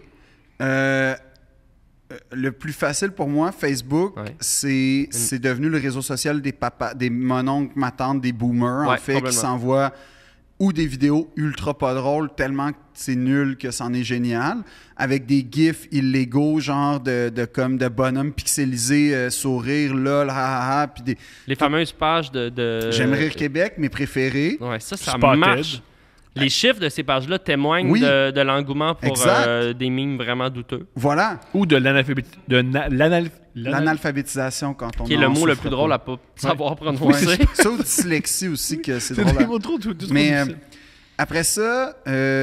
Le plus facile pour moi, Facebook, Ouais. c'est devenu le réseau social des papas, des mononcles, ma tante, des boomers, en Ouais, fait, qui complètement. s'envoient ou des vidéos ultra pas drôles, tellement que c'est nul que c'en est génial, avec des gifs illégaux, genre de bonhommes pixelisés, sourire, lol, ha ha ha, puis des... Les fameuses pages de... J'aime rire Québec, mes préférés. Ouais, ça Spotted. marche. Les chiffres de ces pages-là témoignent Oui. de l'engouement pour Exact. des mimes vraiment douteux. Voilà, Ou de l'analphabétisme. l'analphabétisation quand on Qui est en le mot le souffre plus pas. drôle à pas savoir Ouais, prononcer. ça ou dyslexie aussi, que c'est C'est drôle. des mots trop Mais difficiles. après ça,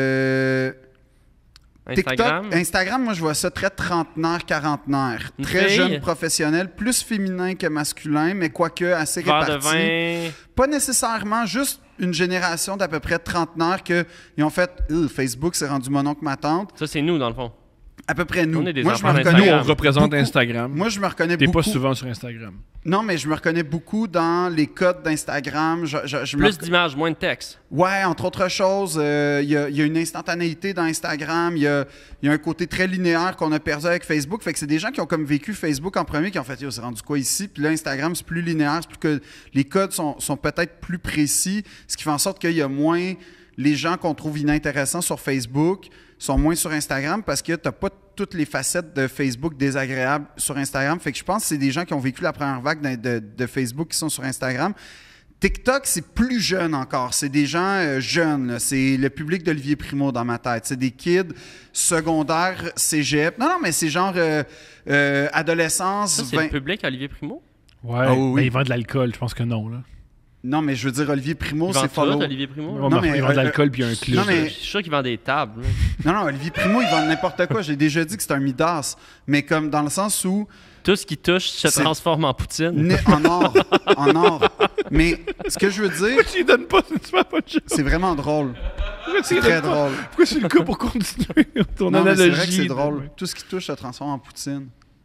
Instagram. TikTok, Instagram, moi je vois ça très trentenaire, quarantenaire. Une Très fille. jeune professionnel, plus féminin que masculin, mais quoique assez Verre de réparti. vin. Pas nécessairement, juste une génération d'à peu près trentenaires qui ont fait Facebook, c'est rendu mon oncle, ma tante. Ça, c'est nous, dans le fond. À peu près nous. On est des Moi, je me enfants Nous, reconnais. d'Instagram. on représente beaucoup. Instagram. Moi, je me reconnais T'es beaucoup. pas souvent sur Instagram. Non, mais je me reconnais beaucoup dans les codes d'Instagram. Je me Plus d'images, moins de texte. Ouais, entre autres choses, il y a une instantanéité dans Instagram, il y a un côté très linéaire qu'on a perdu avec Facebook. Fait que c'est des gens qui ont comme vécu Facebook en premier, qui ont fait « Yo, c'est rendu quoi ici? » Puis là, Instagram, c'est plus linéaire, c'est plus que les codes sont peut-être plus précis, ce qui fait en sorte qu'il y a moins... Les gens qu'on trouve inintéressants sur Facebook sont moins sur Instagram parce que t'as pas toutes les facettes de Facebook désagréables sur Instagram. Fait que je pense que c'est des gens qui ont vécu la première vague de Facebook qui sont sur Instagram. TikTok, c'est plus jeune encore. C'est des gens jeunes. Là. C'est le public d'Olivier Primo dans ma tête. C'est des kids secondaires, cégep. Non, mais c'est genre adolescence. Ça, c'est le public, Olivier Primo? Ouais, Ah oui. mais ils vendent de l'alcool, je pense que non. Là. Non, mais je veux dire, Olivier Primo, Il c'est vend follow. tout, Olivier Primo? Ouais, Non, mais mais, ils vendent de l'alcool puis il y a un club. non, mais- Je suis sûr qu'il vend des tables. Non, Olivier Primo, il vend n'importe quoi. J'ai déjà dit que c'est un Midas. Mais comme dans le sens où... Tout ce qui touche se C'est- transforme en poutine. En or. En or. Mais ce que je veux dire, Pourquoi tu lui donnes pas, tu fais pas de chance? c'est vraiment drôle. Pourquoi tu C'est lui très donnes pas? drôle. Pourquoi c'est le cas pour continuer ton Non, mais analogie? c'est vrai que c'est de- drôle. Tout ce qui touche se transforme en poutine.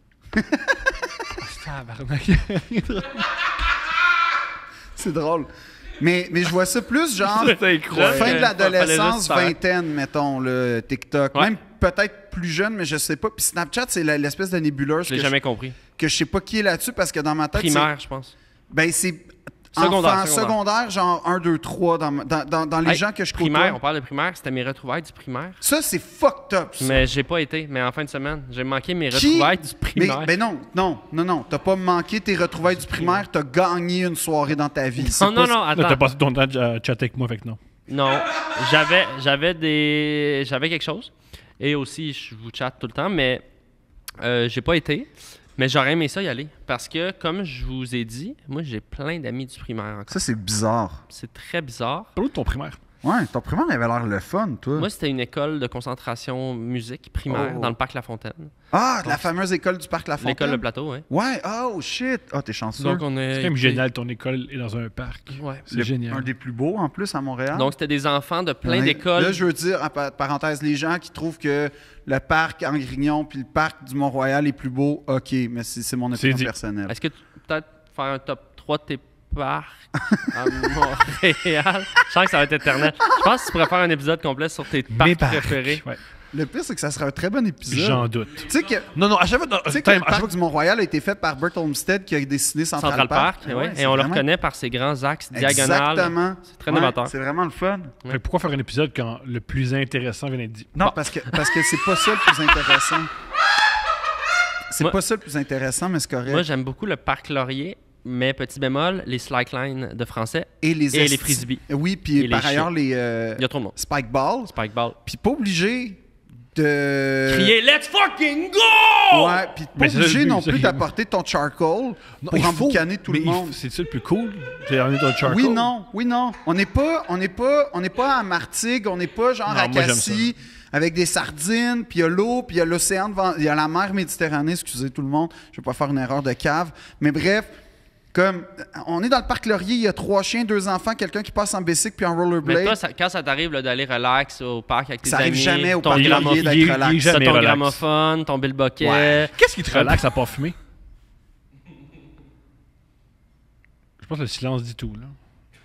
Tabarnak. C'est drôle. Mais je vois ça plus genre C'est incroyable. fin de Fallait l'adolescence, juste faire. vingtaine, mettons, le TikTok. Ouais. Même peut-être plus jeune, mais je sais pas. Puis Snapchat, c'est l'espèce de nébuleuse Je l'ai jamais compris. que je sais pas qui est là-dessus parce que dans ma tête, Primaire, je pense. c'est Secondaire, enfant, secondaire, genre 1, 2, 3 dans les Hey, gens que je Primaire, on côtoie. parle de primaire, c'était mes retrouvailles du primaire. Ça, c'est fucked up. Ça. Mais j'ai pas été, mais en fin de semaine, j'ai manqué mes Qui- retrouvailles du primaire. Mais non. T'as pas manqué tes retrouvailles du primaire, t'as gagné une soirée dans ta vie. C'est Non, non, pas- non, Là, attends. t'as passé ton temps à chatter avec moi, fait que non. Non, j'avais quelque chose. Et aussi, je vous chatte tout le temps, mais j'ai pas été. Mais j'aurais aimé ça y aller. Parce que, comme je vous ai dit, moi, j'ai plein d'amis du primaire encore. Ça, c'est bizarre. C'est très bizarre. Parle de ton primaire. Ouais, ton primaire avait l'air le fun, toi. Moi, c'était une école de concentration musique primaire Oh. dans le parc La Fontaine. Ah, la fameuse école du parc La Fontaine. L'école de plateau, oui. Ouais, oh shit. Ah, t'es chanceux. Donc, on est. C'est quand même génial, ton école est dans un parc. Ouais. C'est génial. Un des plus beaux, en plus, à Montréal. Donc, c'était des enfants de plein Ouais. d'écoles. Là, je veux dire, en parenthèse, les gens qui trouvent que le parc en Grignon puis le parc du Mont-Royal est plus beau, OK, mais c'est mon opinion dit. personnelle. Est-ce que peut-être faire un top 3 de tes parcs à Montréal? Je sens que ça va être éternel. Je pense que tu pourrais faire un épisode complet sur tes parcs préférés. Ouais. Le pire, c'est que ça serait un très bon épisode. J'en doute. Tu sais que... Non, non, à chaque fois. Tu sais que le parc du Mont-Royal a été fait par Burt Olmsted qui a dessiné Central Park, Ah ouais. ouais, c'est Et on le vraiment- reconnaît par ses grands axes diagonales. Exactement. C'est très novateur. C'est vraiment le fun. Fait que pourquoi faire un épisode quand le plus intéressant vient d'être dit? Non, parce que c'est pas ça le plus intéressant. C'est Moi- pas ça le plus intéressant, mais c'est correct. Moi, j'aime beaucoup le parc Laurier, mais petit bémol, les slackline de français. et les les frisbees. Oui, puis Et par les ailleurs, les Il y a trop de monde. spike balls. Spike ball. Puis pas obligé de... Crier Let's fucking go! Ouais, puis pas Mais c'est ça, obligé le but, non ça, plus il- d'apporter ton charcoal Non, pour il faut, emboucaner tout mais le monde. C'est ça le plus cool? C'est on est dans le charcoal. Oui, non. On n'est pas à Martigues, on n'est pas genre Non, à moi, j'aime Cassis avec des sardines, puis il y a l'eau, puis il y a l'océan devant, il y a la mer Méditerranée, excusez tout le monde, je vais pas faire une erreur de cave, mais bref, comme on est dans le parc Laurier, il y a 3 chiens, 2 enfants, quelqu'un qui passe en bicycle puis en Mais rollerblade. toi, quand ça t'arrive là, d'aller relax au parc avec tes Ça amis, arrive jamais au ton parc gramo- Laurier d'être relax. il est jamais ton relax. gramophone, ton Bill Bucket. Ouais. Qu'est-ce qui te relaxe à pas fumer? Je pense que le silence dit tout, là.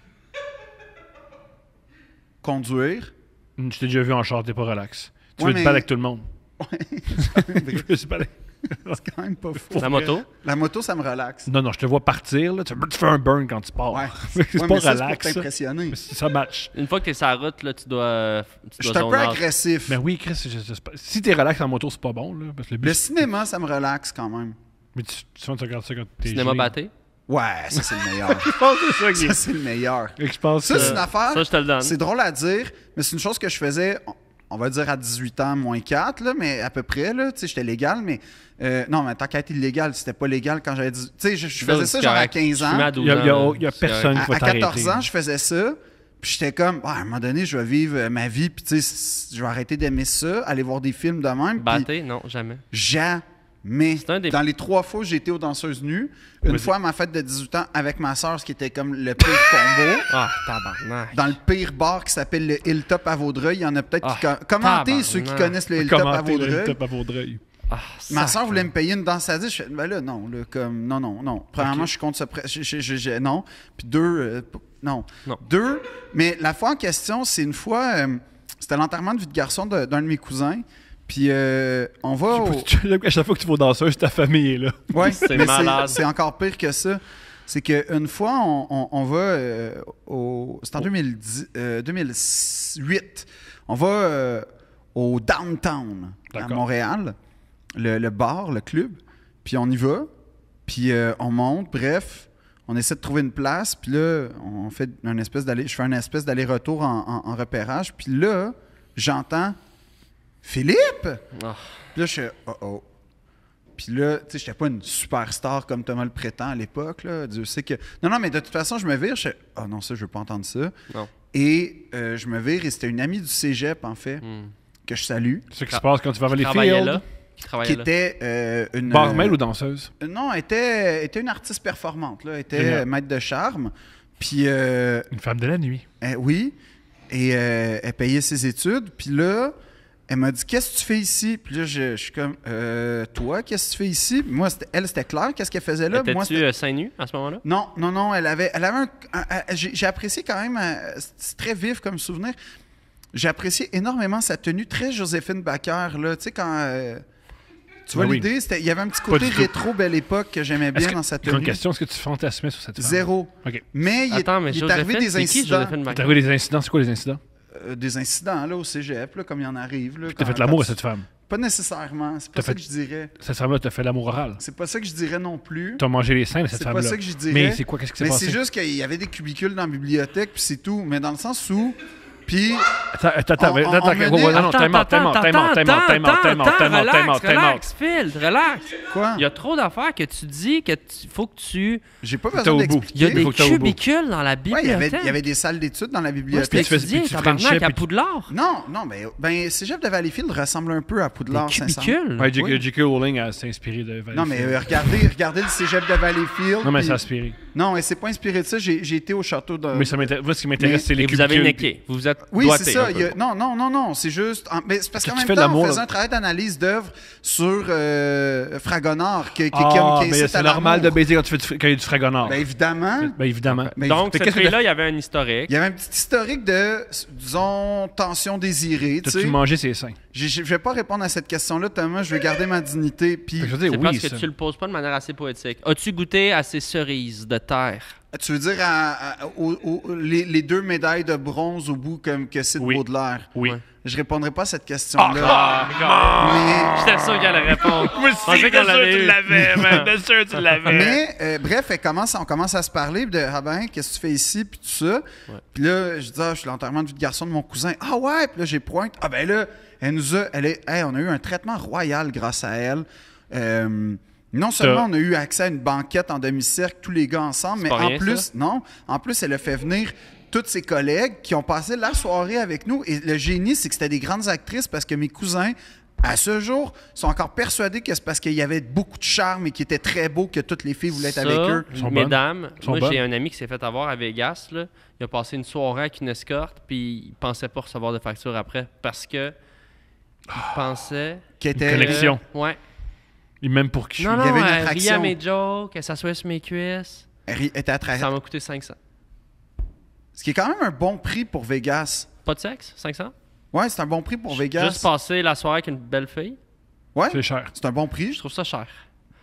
Conduire. Je t'ai déjà vu en char, t'es pas relax. Tu Ouais, veux te mais- battre avec tout le monde. Ouais, Je sais pas. c'est quand même pas fou. La moto. La moto, ça me relaxe. Non, non, je te vois partir, là. Tu fais un burn quand tu pars. Ouais. c'est Ouais, pas mais ça, relax. c'est pour ça. t'impressionner. Mais ça match. Une fois que t'es sur la route, là, tu dois Je suis un peu zone out. agressif. Mais oui, Chris, si t'es relax en moto, c'est pas bon, là. Parce que le but, Le cinéma, ça me relaxe quand même. mais souvent, tu regardes ça quand t'es Cinéma gelé. batté. Ouais, ça, c'est le meilleur. Je pense que c'est ça qui Ça, c'est le meilleur. Je pense Ça, que- c'est une affaire. Ça, je te le donne. C'est drôle à dire, mais c'est une chose que je faisais, on va dire à 18 ans, moins 4, là, mais à peu près, là, tu sais, j'étais légal, mais non, mais tant qu'à être illégal, c'était pas légal quand j'avais 18. Tu sais, je faisais ça genre à 15 ans. Il y a personne qui va À t'arrêter. 14 ans, je faisais ça, puis j'étais comme, à un moment donné, je vais vivre ma vie, puis tu sais, je vais arrêter d'aimer ça, aller voir des films de même, puis Batté, non, jamais. jamais. C'est un des- Dans les 3 fois où j'ai été aux danseuses nues, une Vas-y. fois à ma fête de 18 ans avec ma soeur, ce qui était comme le pire combo. Ah, tabarnak. Dans le pire bar qui s'appelle le Hilltop à Vaudreuil. Il y en a peut-être qui... Ah, Commentez tabarnak. ceux qui connaissent le Hilltop à Commenter le Vaudreuil. top à Vaudreuil. Ah, Ma ça- soeur voulait me payer une danse à 10. Je fais, ben là, non. Là, comme, non. Premièrement, Ok. je suis contre ce... non. Puis 2, non. Non. 2, mais la fois en question, c'est une fois... c'était l'enterrement de vie de garçon d'un de mes cousins. Puis on va... À chaque fois que tu vas aux danseuses, ta famille est là. Ouais, C'est mais malade. c'est encore pire que ça. C'est qu'une fois, on va au... C'est en 2008. On va au downtown à D'accord. Montréal. le bar, le club. Puis on y va. Puis on monte. Bref, on essaie de trouver une place. Puis là, je fais un espèce d'aller-retour en repérage. Puis là, j'entends « Philippe! Ah. Puis là, je fais « Oh-oh! » Puis là, tu sais, j'étais pas une superstar comme Thomas le prétend à l'époque, là. Dieu sait que... Non, mais de toute façon, je me vire, je fais « Ah non, ça, je veux pas entendre ça. » Non. Et je me vire, et c'était une amie du cégep, en fait, que je salue, C'est ce qui se passe quand tu vas vers les Travaillait fields. là. Qui qui travaillait là. était une... Barmaid ou danseuse? Non, elle était une artiste performante, là. Elle était Génial. maître de charme. Puis... Une femme de la nuit. oui. Et elle payait ses études. Puis là, elle m'a dit « Qu'est-ce que tu fais ici? » Puis là, je suis comme « Toi, qu'est-ce que tu fais ici? » Moi, c'était clair. Qu'est-ce qu'elle faisait là? Moi, Étais-tu seins nus à ce moment-là? Non. Elle avait j'ai apprécié quand même... c'est très vif comme souvenir. J'ai apprécié énormément sa tenue, très Joséphine Baker, là. Tu sais, quand... tu vois oui. l'idée? Il y avait un petit côté du tout. rétro Belle Époque que j'aimais bien dans sa Grande tenue. question, est-ce que tu fantasmais sur cette femme? Zéro. OK. Mais il est arrivé des c'est qui incidents. Joséphine T'as Baker? vu des incidents? C'est quoi les incidents? Des incidents là, au cégep, là, comme il y en arrive. Là, T'as fait l'amour à cette femme. Pas nécessairement. C'est pas T'as ça fait- que je dirais. Cette femme-là t'a fait l'amour oral. C'est pas ça que je dirais non plus. T'as mangé les seins de cette C'est femme-là. pas ça que je dirais. Mais c'est quoi? Qu'est-ce qui s'est Mais passé? c'est juste qu'il y avait des cubicules dans la bibliothèque, puis c'est tout. Mais dans le sens où... Puis... Attends, on menait- non, time out. Relax, Phil, relax. Quoi? Il y a trop d'affaires que tu dis que faut que tu... J'ai pas T'as besoin au bout. d'expliquer. Il y a des faut que t'ailles au bout. cubicules dans la Ouais, bibliothèque. il y avait des salles d'études dans la Moi, bibliothèque. c'était tu fais- étudié, puis tu tabarnak, frenchais, à puis tu- Poudlard. Non, ben Cégep de Valleyfield ressemble un peu à Des Poudlard, sincèrement. cubicules. Ouais, Oui. J.K. Rowling s'est inspiré de Valleyfield. Non, mais regardez le Cégep de Valleyfield. Non, mais puis- c'est inspiré. Non, elle s'est pas inspiré de ça. J'ai été au château de... Mais ça m'intéresse. Moi, ce qui m'intéresse, Mais- c'est les Et vous avez cubicules. necké. Vous vous êtes Oui, doigté c'est ça. un peu. Non, c'est juste... Mais c'est parce Que qu'en tu même fais temps, l'amour, on faisait là. un travail d'analyse d'œuvre sur Fragonard, qui Ah, incite mais à c'est normal de l'amour. baiser quand il y a du fragonard. Ben évidemment. Ben évidemment. Ben, Donc, Fait cette qu'est-ce que fille-là, il y avait un historique. il y avait un petit historique de, disons, tension désirée. Tu T'as-tu sais. mangé ses seins? Je vais pas répondre à cette question-là, Thomas. Je vais garder ma dignité. Puis, Fait que je veux dire, C'est oui, parce que ça. tu le poses pas de manière assez poétique. As-tu goûté à ces cerises de terre? tu veux dire les deux médailles de bronze au bout comme que c'est de Oui. Baudelaire? Oui. Ouais. Je répondrai pas à cette question-là. Ah, j'étais sûr qu'elle allait répondre. Moi Je pensais qu'on l'avait eu. man. Bien sûr, tu l'avais. Mais bref, on commence à se parler de ah ben qu'est-ce que tu fais ici puis tout ça. Puis là je dis je suis l'enterrement de vie de garçon de mon cousin. Ah ouais, puis là j'ai pointe. Ah ben là on a eu un traitement royal grâce à elle. Non seulement on a eu accès à une banquette en demi-cercle tous les gars ensemble, mais pas en rien, plus en plus elle a fait venir toutes ses collègues qui ont passé la soirée avec nous. Et le génie, c'est que c'était des grandes actrices parce que mes cousins, à ce jour, sont encore persuadés que c'est parce qu'il y avait beaucoup de charme et qu'ils étaient très beaux que toutes les filles voulaient être avec eux. Ils sont Mesdames, sont moi bonnes. j'ai un ami qui s'est fait avoir à Vegas. Là. Il a passé une soirée avec une escorte, puis il pensait pas recevoir de facture après parce que il pensait. Qui étaient, collection. Ouais. Et même pour qui je Non, suis. non, y avait une elle riait attraction. à mes jokes, elle s'assoyait sur mes cuisses. était attrayante. Ça m'a coûté 500. Ce qui est quand même un bon prix pour Vegas. Pas de sexe? 500? Ouais, c'est un bon prix pour Vegas. Juste passer la soirée avec une belle fille? Ouais, C'est cher. c'est un bon Je prix. trouve ça cher.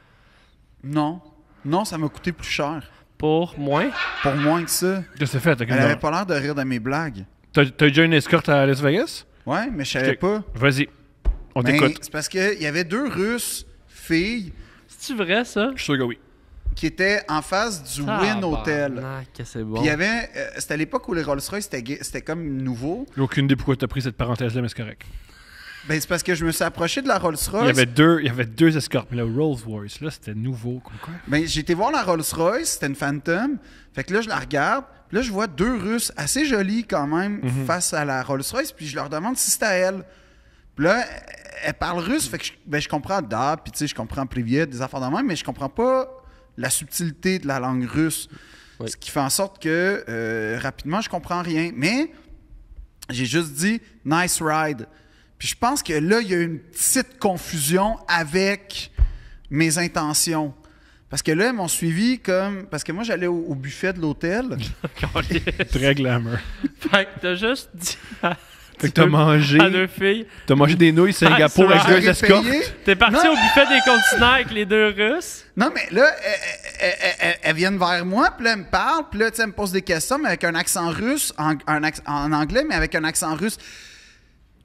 Non, ça m'a coûté plus cher. Pour moins? Pour moins que ça. Qu'est-ce que c'est fait? Elle avait pas l'air de rire de mes blagues. T'as déjà une escorte à Las Vegas? Ouais, mais je savais Ok. pas. Vas-y. On Ben, t'écoute. c'est parce qu'il y avait deux Russes, filles, C'est-tu vrai, ça? Je suis sûr que oui. qui étaient en face du Wynn Hotel. Tabarnak, que c'est Puis bon. il y avait... c'était à l'époque où les Rolls-Royce, c'était comme nouveau. J'ai aucune idée pourquoi t'as pris cette parenthèse-là, mais c'est correct. Ben, c'est parce que je me suis approché de la Il y Rolls-Royce. avait deux escortes, mais le Rolls-Royce, là, c'était nouveau. Comme quoi? Ben, j'ai été voir la Rolls-Royce, c'était une Phantom. Fait que là, je la regarde. Puis là, je vois deux Russes assez jolis quand même face à la Rolls-Royce. Puis je leur demande si c'était à elle. Puis là, elle parle russe. Fait que je comprends da, puis tu sais, je comprends priviet, des affaires de même, mais je comprends pas la subtilité de la langue russe. Oui. Ce qui fait en sorte que rapidement, je comprends rien. Mais j'ai juste dit « nice ride ». Puis je pense que là, il y a une petite confusion avec mes intentions. Parce que là, ils m'ont suivi comme... Parce que moi, j'allais au buffet de l'hôtel. Très glamour. Fait que t'as juste dit Fait que t'as mangé. à deux filles. T'as mangé des nouilles Singapour Ah, avec deux J'aurais escortes. payé. T'es parti Non. au buffet des continents avec les deux Russes. Non, mais là, elles viennent vers moi, puis là, elles me parlent, puis là, tu sais, elles me posent des questions, mais avec un accent russe, en anglais, mais avec un accent russe.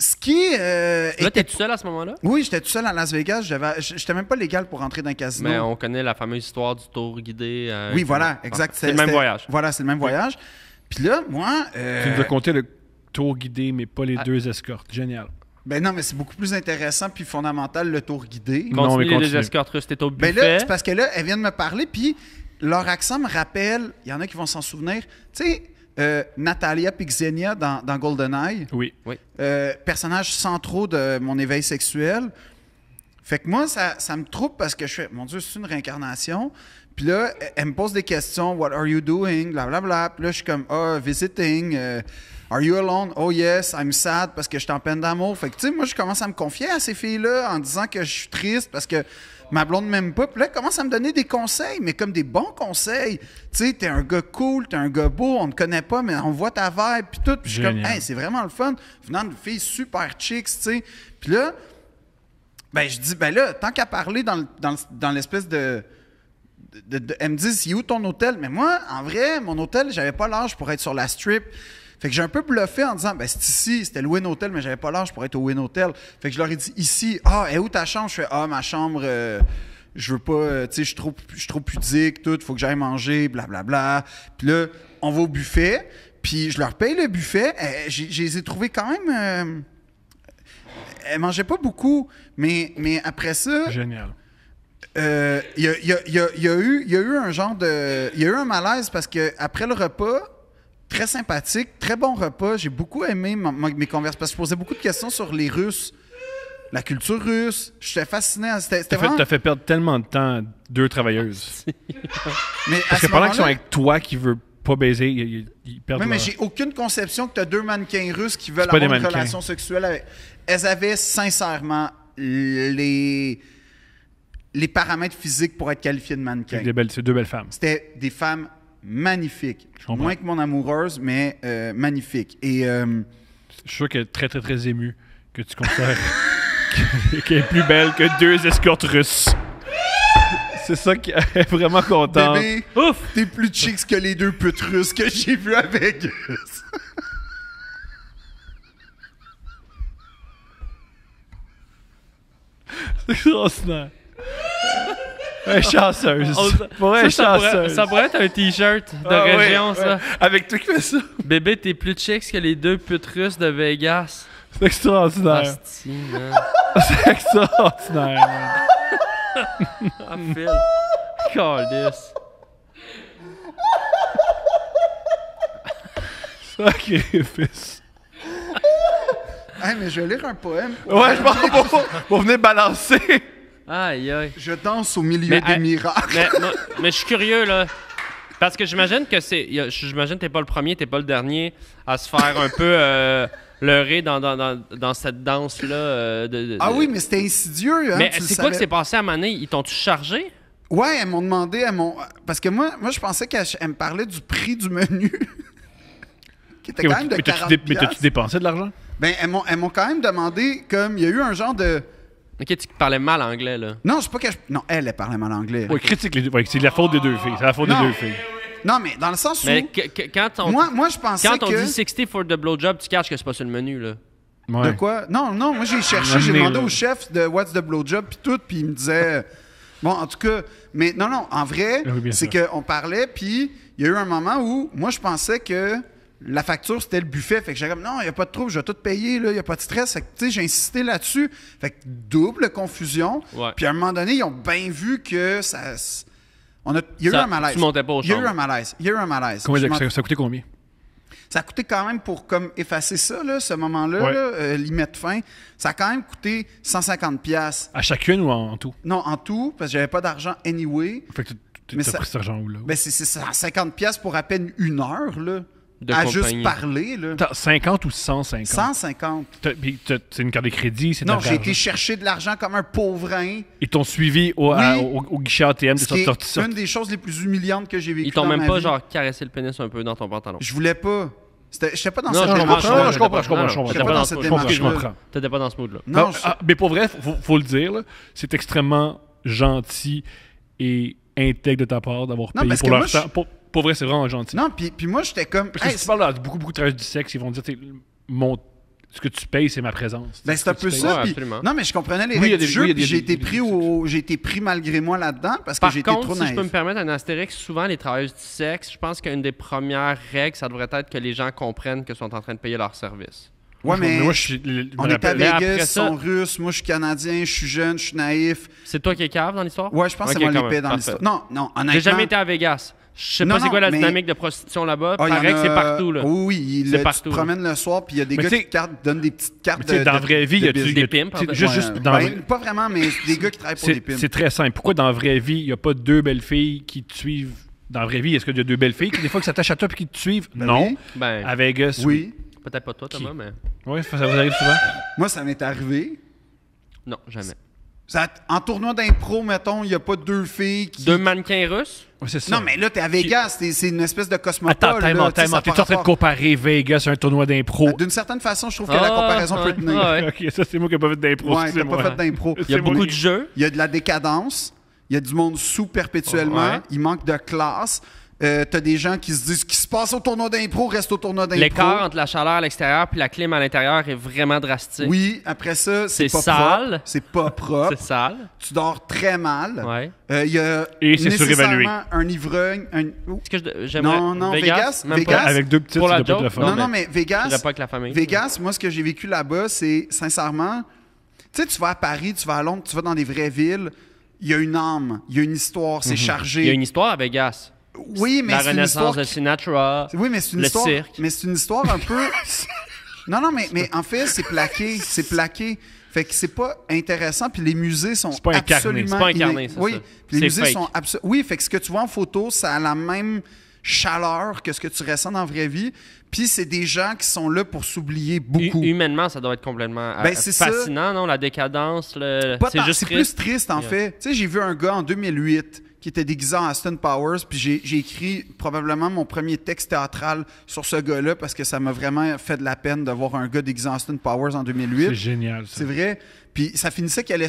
Ce qui Là, était... t'es tout seul à ce moment-là? Oui, j'étais tout seul à Las Vegas. J'étais même pas légal pour rentrer dans un casino. Mais on connaît la fameuse histoire du tour guidé. Oui, voilà, exact. C'est le même voyage. Voilà, c'est le même voyage. Puis là, moi... Tu nous as compté le tour guidé, mais pas les 2 escortes. Génial. Ben non, mais c'est beaucoup plus intéressant puis fondamental, le tour guidé. Non, mais Continue les continue. escortes russes, t'es au Ben buffet. là, c'est parce que là, elles viennent me parler, puis leur accent me rappelle... Il y en a qui vont s'en souvenir. Tu sais, Natalia puis Xenia dans GoldenEye. Oui. Personnages centraux de mon éveil sexuel. Fait que moi, ça me trouble parce que je fais, mon Dieu, c'est une réincarnation. Puis là, elle me pose des questions. What are you doing? Blablabla. Puis là, je suis comme, visiting. Are you alone? Oh yes, I'm sad parce que je suis en peine d'amour. Fait que, tu sais, moi, je commence à me confier à ces filles-là en disant que je suis triste parce que ma blonde m'aime pas. Puis là, elle commence à me donner des conseils, mais comme des bons conseils. Tu sais, t'es un gars cool, t'es un gars beau, on te connaît pas, mais on voit ta vibe, puis tout. Puis je suis comme, Génial. hey, c'est vraiment le fun. Venant de filles super chicks, tu sais. Puis là, ben, je dis, ben là, tant qu'à parler dans l'espèce de elle me dit, c'est où ton hôtel? Mais moi, en vrai, mon hôtel, j'avais pas l'âge pour être sur la strip. Fait que j'ai un peu bluffé en disant, ben c'est ici, c'était le Wynn Hotel, mais j'avais pas l'âge pour être au Wynn Hotel. Fait que je leur ai dit, ici, est où ta chambre? Je fais, ma chambre, je veux pas, tu sais, je suis trop pudique, tout, faut que j'aille manger, blablabla. Puis là, on va au buffet, puis je leur paye le buffet. Je les ai trouvés quand même... elles mangeaient pas beaucoup, mais après ça... Génial. Il y a eu un genre de... Il y a eu un malaise parce que après le repas, très sympathique, très bon repas, j'ai beaucoup aimé mes conversations parce que je posais beaucoup de questions sur les Russes, la culture russe. J'étais fasciné. C'était vraiment... T'as fait perdre tellement de temps à 2 travailleuses. Mais à Parce ce que pendant qu'ils sont moment-là- avec toi qui veut pas baiser, ils perdent Oui, mais leur- j'ai aucune conception que tu as 2 mannequins russes qui veulent C'est pas avoir des une mannequins. relation sexuelle avec... Elles avaient sincèrement les paramètres physiques pour être qualifiées de mannequins. C'est 2 belles femmes. C'était des femmes magnifiques. comprends. Moins que mon amoureuse, mais magnifiques. Et Je suis sûr qu'elle est très, très, très émue que tu considères qu'elle est plus belle que 2 escortes russes. C'est ça qui est vraiment content. bébé, t'es plus chicks que les 2 putes russes que j'ai vues à Vegas. C'est extraordinaire. Elle est chanceuse. Pour elle, elle est Ça chanceuse. pourrait être un t-shirt de Ah, région, ouais, ça. ouais. Avec toi qui fais ça. Bébé, t'es plus chicks que les 2 putes russes de Vegas. C'est extraordinaire. Asti, man. C'est extraordinaire. man. Ah, Phil. Calisse. Sacrifice. Hey, mais je vais lire un poème. Ouais, je pense pour venir balancer. Aïe, aïe. Je danse au milieu Mais, des hey, miracles. Mais je suis curieux, là. Parce que j'imagine que j'imagine que t'es pas le premier, t'es pas le dernier à se faire un peu leurrer dans cette danse-là. Ah oui, mais c'était insidieux. Hein, Mais tu le c'est quoi savais. qui s'est passé à Mané? Ils t'ont-tu chargé? Ouais, elles m'ont demandé, parce que moi je pensais qu'elle me parlait du prix du menu. Qui était quand même de Mais 40 mais t'as-tu dépensé de l'argent? Ben, elles m'ont quand même demandé, comme, il y a eu un genre de... Ok, tu parlais mal anglais, là. Non, je sais pas que Non, elle parlait mal anglais. Ouais, critique les deux. Ouais, c'est la faute des 2 filles. C'est la faute Non. des 2 filles. Non, mais dans le sens où... Mais quand on, Moi, je pensais quand on que... dit 60 for the blowjob, tu caches que c'est pas sur le menu, là. Ouais. De quoi? Non, moi j'ai cherché, Amenez, j'ai demandé là. au chef de What's the Blowjob puis tout, puis il me disait... Bon, en tout cas, mais non, en vrai, Oui, bien c'est sûr. qu'on parlait, puis il y a eu un moment où moi je pensais que la facture c'était le buffet, fait que j'étais comme non, il n'y a pas de trouble, je vais tout payer, il n'y a pas de stress, fait que tu sais, j'ai insisté là-dessus, fait que double confusion, Ouais. puis à un moment donné, ils ont bien vu que ça... Il y a eu un malaise. Tu montais pas au Il y a eu chambre. un malaise. Combien Je m'en- ça a coûté combien? Ça a coûté quand même pour comme effacer ça, là, ce moment-là, Ouais. là, l'y mettre fin. Ça a quand même coûté 150$. À chacune ou en tout? Non, en tout, parce que j'avais pas d'argent anyway. Fait que Mais t'as ça- pris cet argent où, là? Ben, c'est 150$ pour à peine 1 heure, là. De à compagnie. juste parler, là. T'as 50 ou 150? 150. C'est une carte de crédit, c'est Non, de j'ai l'argent. été chercher de l'argent comme un pauvrin. Ils t'ont suivi au guichet ATM de Ce qui est sortie. une des choses les plus humiliantes que j'ai vécues Ils t'ont dans même ma pas, vie. genre, caressé le pénis un peu dans ton pantalon. Je voulais pas. J'étais pas dans Non, cette je comprends, démarche. je comprends, je comprends. J'étais pas dans cette Je comprends, je démarche-là. comprends. T'étais pas dans ce mood-là. Non, Non, mais pour vrai, faut le dire, là, c'est extrêmement gentil et intègre de ta part d'avoir Non, payé parce pour que leur moi, je- temps. Pour vrai, c'est vraiment gentil. non, puis moi, j'étais comme... Parce que hey, si tu parles à beaucoup de travailleurs du sexe, ils vont dire, tu sais, Ce que tu payes, c'est ma présence. Ben, c'est un peu ça. Ouais, puis- absolument. non, mais je comprenais les Oui, il y a règles du des- jeu, oui, il y a puis des- j'ai été des- pris j'ai été pris malgré moi là-dedans parce que Par j'ai été contre, trop si naïf. je peux me permettre un astérix, souvent les travailleuses du sexe, je pense qu'une des premières règles, ça devrait être que les gens comprennent qu'ils sont en train de payer leur service. Ouais, mais moi, je me on est à rappelle- Mais Vegas, après ils ça- sont russes, moi je suis canadien, je suis jeune, je suis naïf. C'est toi qui es cave dans l'histoire? Ouais, je pense que Ok, c'est moi quand l'épée même, dans parfait. l'histoire. Non, honnêtement. J'ai jamais été à Vegas. Je sais Non, pas c'est quoi non, la mais- dynamique de prostitution là-bas. Ah, il y en Paraît que c'est a- partout, là. Oui, C'est tu partout, te promènes le soir, puis il y a des Mais gars tu sais- qui donnent des petites cartes Mais tu sais, dans la vraie vie, il y a des pimps, en fait. juste dans la vraie- Pas vraiment, mais des gars qui travaillent pour des pimps. C'est très simple. Pourquoi dans la vraie vie, il n'y a pas deux belles filles qui te suivent? Dans la vraie vie, est-ce qu'il y a deux belles filles qui, des fois, qui s'attachent à toi et qui te suivent? Ben non. oui. Ben, À Vegas, Oui. peut-être pas toi, Thomas, mais... Oui, ça vous arrive souvent? Moi, ça m'est arrivé. Non, jamais. En tournoi d'impro, mettons, il n'y a pas deux filles qui... Deux mannequins russes? Oui, c'est ça. Non, mais là, t'es à Vegas, c'est une espèce de cosmopole. Attends, là, tellement. tu sais, ça a T'es pas en train de rapport. comparer Vegas à un tournoi d'impro? D'une certaine façon, je trouve que la Ah, comparaison peut ouais, tenir. ouais. Ok, ça, c'est moi qui n'ai pas fait d'impro. Ouais, t'as excusez-moi. pas fait d'impro. Il y a C'est moi beaucoup qui- de jeux. Il y a de la décadence, il y a du monde sous perpétuellement, Ouais. il manque de classe. T'as des gens qui se disent ce qui se passe au tournoi d'impro reste au tournoi d'impro. L'écart entre la chaleur à l'extérieur puis la clim à l'intérieur est vraiment drastique. Oui, après ça, c'est C'est pas sale. propre. C'est pas propre. C'est sale. Tu dors très mal. Ouais. Il y a Et c'est surévalué. nécessairement un ivrogne. Est-ce que j'aimerais... Non, Vegas? Même Vegas. pas. Avec deux petites, Pour la ça doit pas joke, être le fun. Non, Non, non, mais Je Vegas, dirais pas avec la famille. Vegas, moi, ce que j'ai vécu là-bas, c'est, sincèrement, tu sais, tu vas à Paris, tu vas à Londres, tu vas dans des vraies villes, il y a une âme, il y a une histoire, c'est chargé. Il y a une histoire à Vegas. Oui, mais La c'est une renaissance histoire... de Sinatra. Oui, mais c'est une le histoire... cirque. Mais c'est une histoire un peu... Non, mais en fait, c'est plaqué, Fait que c'est pas intéressant, puis les musées sont C'est pas incarné, absolument... c'est pas incarné, c'est Oui, ça. puis les C'est musées fake. sont absolument... Oui, fait que ce que tu vois en photo, ça a la même chaleur que ce que tu ressens dans la vraie vie, puis c'est des gens qui sont là pour s'oublier beaucoup. Humainement, ça doit être complètement Ben, c'est ça. fascinant, non? La décadence, Pas c'est tant, juste c'est triste. plus triste, en fait. Tu sais, j'ai vu un gars en 2008 qui était déguisé en Austin Powers, puis j'ai écrit probablement mon premier texte théâtral sur ce gars-là parce que ça m'a vraiment fait de la peine de voir un gars déguisé en Austin Powers en 2008. C'est génial, ça. C'est vrai. Puis ça finissait qu'il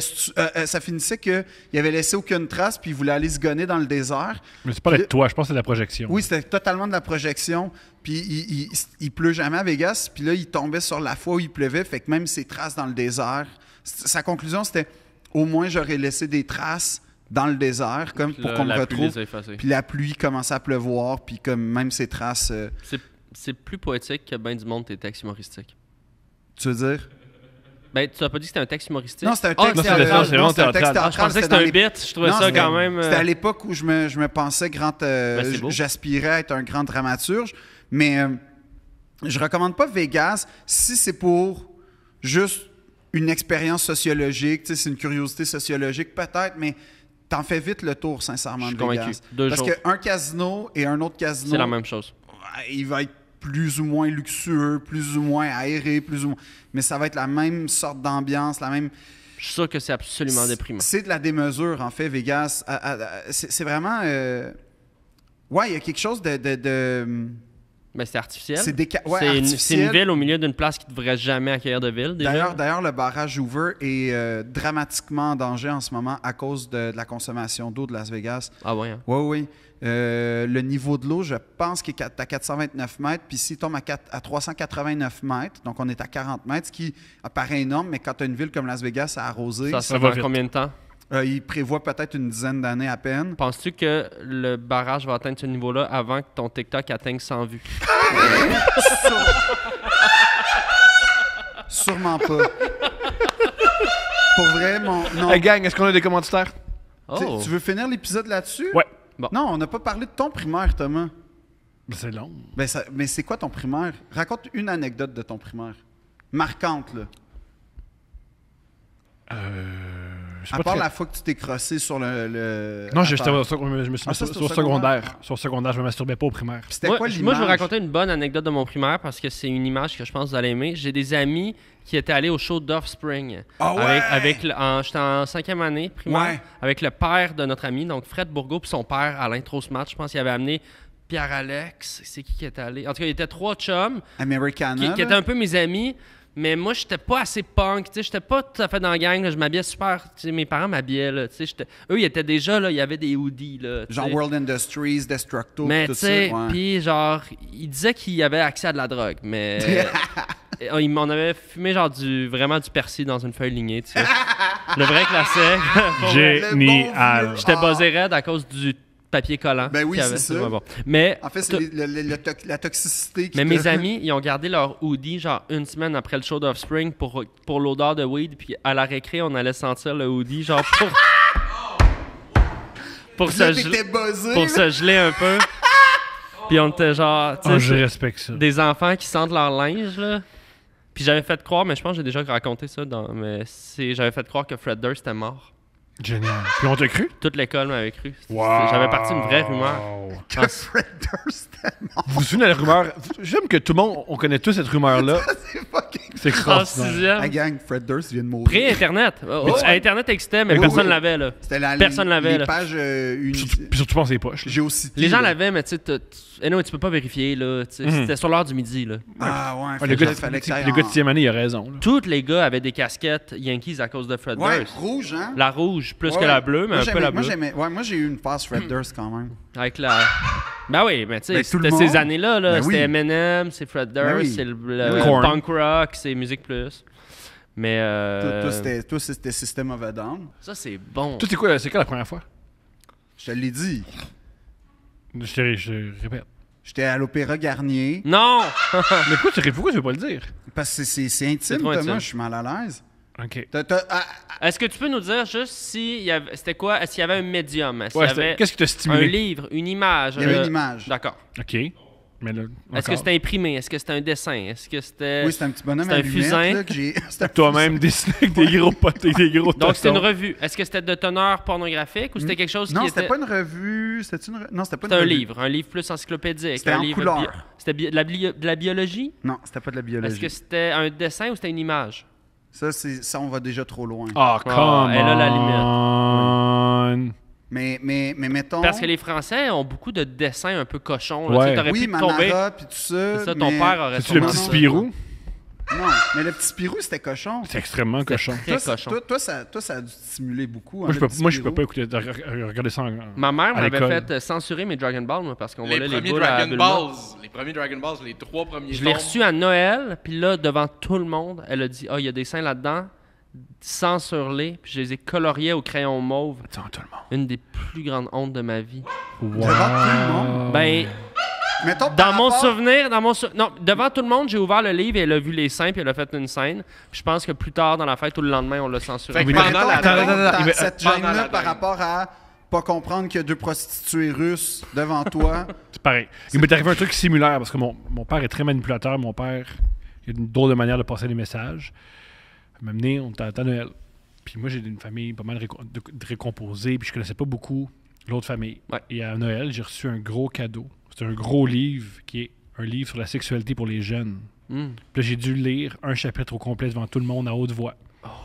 avait laissé aucune trace, puis il voulait aller se gonner dans le désert. Mais c'est pas de toi, je pense que c'est de la projection. Oui, c'était totalement de la projection. Puis il pleut jamais à Vegas. Puis là, il tombait sur la fois où il pleuvait. Fait que même ses traces dans le désert. Sa conclusion, c'était au moins j'aurais laissé des traces dans le désert, comme pour qu'on me La pluie retrouve. les a effacées. Puis la pluie commençait à pleuvoir. Puis comme même ses traces. C'est plus poétique que bien du monde tes textes humoristiques. Tu veux dire? Ben, tu as pas dit que c'était un texte humoristique? Non, c'était un Ah, texte non, c'est théâtral. vraiment Non, c'était un texte théâtral. je théâtral. pensais que C'était c'était un dans bit. Je trouvais Non, ça c'était- quand même... C'était à l'époque où je me pensais grand. c'est beau. J'aspirais à être un grand dramaturge. Mais je recommande pas Vegas si c'est pour juste une expérience sociologique. Tu sais, c'est une curiosité sociologique, peut-être, mais t'en fais vite le tour, sincèrement, Je suis de convaincu. Vegas. 2 Parce jours. qu'un casino et un autre casino, C'est la même chose. il va être plus ou moins luxueux, plus ou moins aéré, plus ou moins. Mais ça va être la même sorte d'ambiance, la même. Je suis sûr que c'est absolument déprimant. C'est de la démesure, en fait, Vegas. C'est vraiment. Ouais, il y a quelque chose de... Mais c'est artificiel. C'est ouais, C'est une artificiel. ville au milieu d'une place qui ne devrait jamais accueillir de ville, déjà. D'ailleurs, le barrage Hoover est dramatiquement en danger en ce moment à cause de la consommation d'eau de Las Vegas. Ah ouais, hein? Oui. Le niveau de l'eau, je pense qu'il est à 429 mètres, puis s'il tombe à 389 mètres, donc on est à 40 mètres, ce qui apparaît énorme, mais quand tu as une ville comme Las Vegas à arroser, Ça va va vite. combien de temps? il prévoit peut-être une dizaine d'années à peine. Penses-tu que le barrage va atteindre ce niveau-là avant que ton TikTok atteigne 100 vues? Sûrement pas. Pour vrai, non. Hey gang, est-ce qu'on a des commanditaires? Oh! Tu veux finir l'épisode là-dessus? Ouais. Non, on n'a pas parlé de ton primaire, Thomas. C'est long. Mais c'est quoi ton primaire? Raconte une anecdote de ton primaire. Marquante, là. Je sais À pas part très- la fois que tu t'es crossé sur le... Non, à j'étais terre. je me suis Ah, ça, mis c'est sur au secondaire. secondaire? Sur secondaire, je me masturbais pas au primaire. Puis C'était Moi, quoi l'image? moi, je vais raconter une bonne anecdote de mon primaire parce que c'est une image que je pense que vous allez aimer. J'ai des amis qui étaient allés au show d'Offspring. Ah ouais? J'étais en 5e année primaire Ouais. avec le père de notre ami, donc Fred Bourgault, puis son père, Alain Trosmat. Je pense qu'il avait amené Pierre-Alex. C'est qui était allé? En tout cas, il était 3 chums Americana, qui là? étaient un peu mes amis. Mais moi, j'étais pas assez punk, tu sais, j'étais pas tout à fait dans la gang, là, je m'habillais super, tu sais, mes parents m'habillaient, là, tu sais, eux, ils étaient déjà, là, il y avait des hoodies, là, tu Genre sais. World Industries, Destructo, Mais tout tu ça. sais, ouais. puis genre, ils disaient qu'il y avait accès à de la drogue, mais On avait fumé genre vraiment du persil dans une feuille lignée, tu sais. Le vrai classique. Pour vrai. Génial. J'étais buzzé raide à cause du papier collant. Ben oui, qu'il y avait. c'est ça. Ouais, bon. Mais, En fait, c'est la toxicité qui mais te- mes amis, ils ont gardé leur hoodie genre une semaine après le show d'Offspring pour l'odeur de weed. Puis à la récré, on allait sentir le hoodie genre pour Là, se t'étais buzzé. pour se geler un peu. Puis on était genre, tu sais, Ah, je respecte ça. des enfants qui sentent leur linge, là. Puis j'avais fait croire, mais je pense que j'ai déjà raconté ça, j'avais fait croire que Fred Durst était mort. Génial. Puis on t'a cru? Toute l'école m'avait cru. Wow. J'avais parti une vraie rumeur. Que Fred Durst était mort. Vous vous souvenez de la rumeur? J'aime que tout le monde, on connaît tous cette rumeur-là. C'est fucking... C'est En extraordinaire. La 6e. gang, Fred Durst vient de mourir. Pré-Internet. Internet existait, mais Oui, personne oui. l'avait, là. C'était Personne l'avait, les là. pages Puis surtout pas dans ses poches. là. Géocity. Les gens là. l'avaient, mais tu sais, tu peux pas vérifier, là. Tu sais, C'était sur l'heure du midi, là. Ah ouais, Ouais, le gars de fallait que ça aille le gars de en- 6e année, il a raison. là. Tous les gars avaient des casquettes Yankees à cause de Fred Ouais, Durst. rouge, hein? La rouge, plus Ouais, que la ouais. bleue, mais Moi, un peu la bleue. moi, j'ai eu une phase Fred Durst quand même. Avec la... Ben oui, mais tu sais, Ben, tout le c'était ces monde. années-là, là. Ben oui. C'était Eminem, c'est Fred Durst, Ben oui. c'est le Ben oui. Korn. punk rock, c'est Musique Plus. Mais Toi, c'était System of a Down. ça, c'est bon. Toi, c'est quoi la première fois? Je te l'ai dit. Je répète. J'étais à l'Opéra Garnier. Non! Mais pourquoi tu veux pas le dire? Parce que c'est intime, trop Thomas. intime. Je suis mal à l'aise. OK. Est-ce que tu peux nous dire juste si c'était quoi? Est-ce qu'il y avait un médium? Est-ce Ouais, qu'il y avait qu'est-ce qui t'a un stimulé? livre, une image? Il y avait une image. D'accord. OK. Mais là, Est-ce que encore. c'était imprimé? Est-ce que c'était un dessin? Est-ce que c'était... Oui, c'était un petit bonhomme C'était à un lunettes, fusain. là, que j'ai... C'était un Toi-même dessiné avec des gros potes, des gros Donc, c'était une totons. revue. Est-ce que c'était de teneur pornographique ou c'était quelque chose Non, qui c'était était... pas une revue. Non, c'était pas une C'était un revue. livre. Un livre plus encyclopédique. C'était un en livre couleur. C'était de la biologie? Non, c'était pas de la Est-ce biologie. que c'était un dessin ou c'était une image? Ça, on va déjà trop loin. Ah, come elle a la on. Mais mettons... Parce que les Français ont beaucoup de dessins un peu cochons. Là. Ouais. Tu sais, t'aurais Oui, pu tomber. Manara, puis tout ça. C'est ça, ton mais- père aurait C'est-tu le Non, petit non. Spirou? Non, mais le petit Spirou, c'était cochon. C'est extrêmement cochon. Très Toi, cochon. toi, ça a dû te stimuler beaucoup. Moi, hein, je le peux, petit moi, je peux Spirou. pas écouter, regarder ça Ma mère à m'avait l'école. fait censurer mes Dragon Ball, moi, parce qu'on Les volait les premiers boules à Dragon Bulma. Balls, les premiers Dragon Balls, les 3 premiers Je l'ai tomes. reçu à Noël, puis là, devant tout le monde, elle a dit « Ah, il y a des seins là-dedans, censure-les. » Puis je les ai coloriés au crayon mauve. Attends, tout le monde. Une des plus grandes hontes de ma vie. Devant tout le monde. Ben, Mettons, dans par mon rapport- souvenir, non, devant tout le monde, j'ai ouvert le livre et elle a vu les seins, puis elle a fait une scène. Puis je pense que plus tard dans la fête ou le lendemain, on l'a censuré. Fait que Mais pendant Mettons, la attends, danse, attends, il va- cette pendant gêne-là la par danse. rapport à pas comprendre qu'il y a 2 prostituées russes devant toi. C'est pareil. Il m'est arrivé un truc similaire parce que mon père est très manipulateur. Mon père, il a une drôle de manière de passer des messages. Il m'a amené, on était à Noël. Puis moi, j'ai une famille pas mal récomposée, puis je connaissais pas beaucoup l'autre famille. Ouais. Et à Noël, j'ai reçu un gros cadeau. C'est un gros livre qui est un livre sur la sexualité pour les jeunes. Hmm. Puis là, j'ai dû lire un chapitre au complet devant tout le monde à haute voix.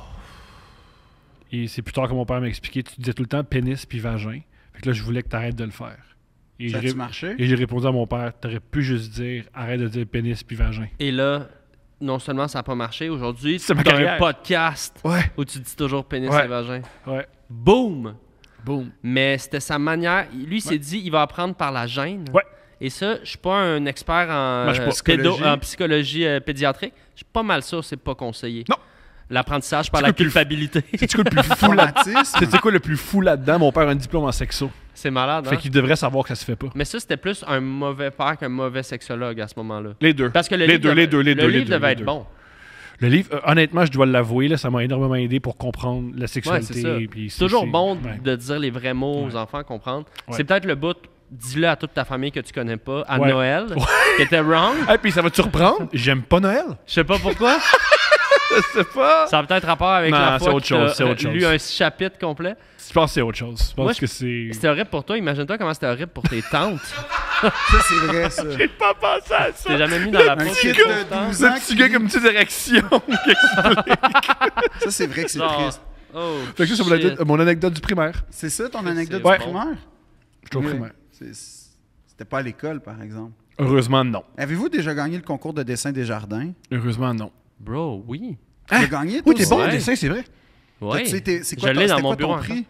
Et c'est plus tard que mon père m'a expliqué, tu disais tout le temps pénis puis vagin. Fait que là, je voulais que tu arrêtes de le faire. Et Ça j'ai a-tu marché? et j'ai répondu à mon père, t'aurais pu juste dire arrête de dire pénis puis vagin. Et là, non seulement ça n'a pas marché, aujourd'hui, C'est ma tu as un carrière. podcast Ouais. où tu dis toujours pénis Ouais. et vagin. Ouais. Boum! Boom. Mais c'était sa manière. Lui, il s'est dit, il va apprendre par la gêne. Ouais. Et ça, je suis pas un expert en, Marche pas. en psychologie pédiatrique. Je suis pas mal sûr que c'est pas conseillé. Non. L'apprentissage par C'est la quoi le plus culpabilité. C'est quoi le plus fou là Traumatisme. C'est quoi le plus fou là-dedans? Mon père a un diplôme en sexo. C'est malade, hein? Fait qu'il devrait savoir que ça se fait pas. Mais ça, c'était plus un mauvais père qu'un mauvais sexologue à ce moment-là. Les deux. Parce que le Les livre deux, devait, les deux, les le deux, les livre deux, devait les être deux. bon. Le livre, honnêtement, je dois l'avouer, là, ça m'a énormément aidé pour comprendre la Ouais, sexualité. c'est ça. puis C'est toujours bon ouais. de dire les vrais mots aux Ouais. enfants, comprendre. Ouais. C'est peut-être le bout, dis-le à toute ta famille que tu connais pas, à Ouais. Noël, qui était wrong. Ah, puis ça va te surprendre? J'aime pas Noël. Je sais pas pourquoi. Je sais pas. Ça a peut-être rapport avec Non, la c'est fois autre que tu chose, c'est autre lu chose. un chapitre complet. Je pense que c'est autre chose. Je pense Moi, que c'est... C'était horrible pour toi. Imagine-toi comment c'était horrible pour tes tantes. Ça, c'est vrai, ça. J'ai pas pensé à ça. T'es jamais mis dans la Un peau kid de tes de tantes. 12 ans Le petit gars comme une petite érection. Ça, c'est vrai que c'est Genre, triste. Oh, Fait que ça, c'est shit. mon anecdote du primaire. C'est ça, ton anecdote c'est du bon. primaire? Je suis au Oui. primaire. C'était pas à l'école, par exemple. Heureusement, non. Avez-vous déjà gagné le concours de dessin des jardins? Heureusement, non. Bro, oui. Tu l'as gagné, toi Oui, t'es aussi? bon au Ouais. dessin, c'est vrai. Ouais. C'est quoi, Je l'ai dans c'était mon quoi bureau ton prix?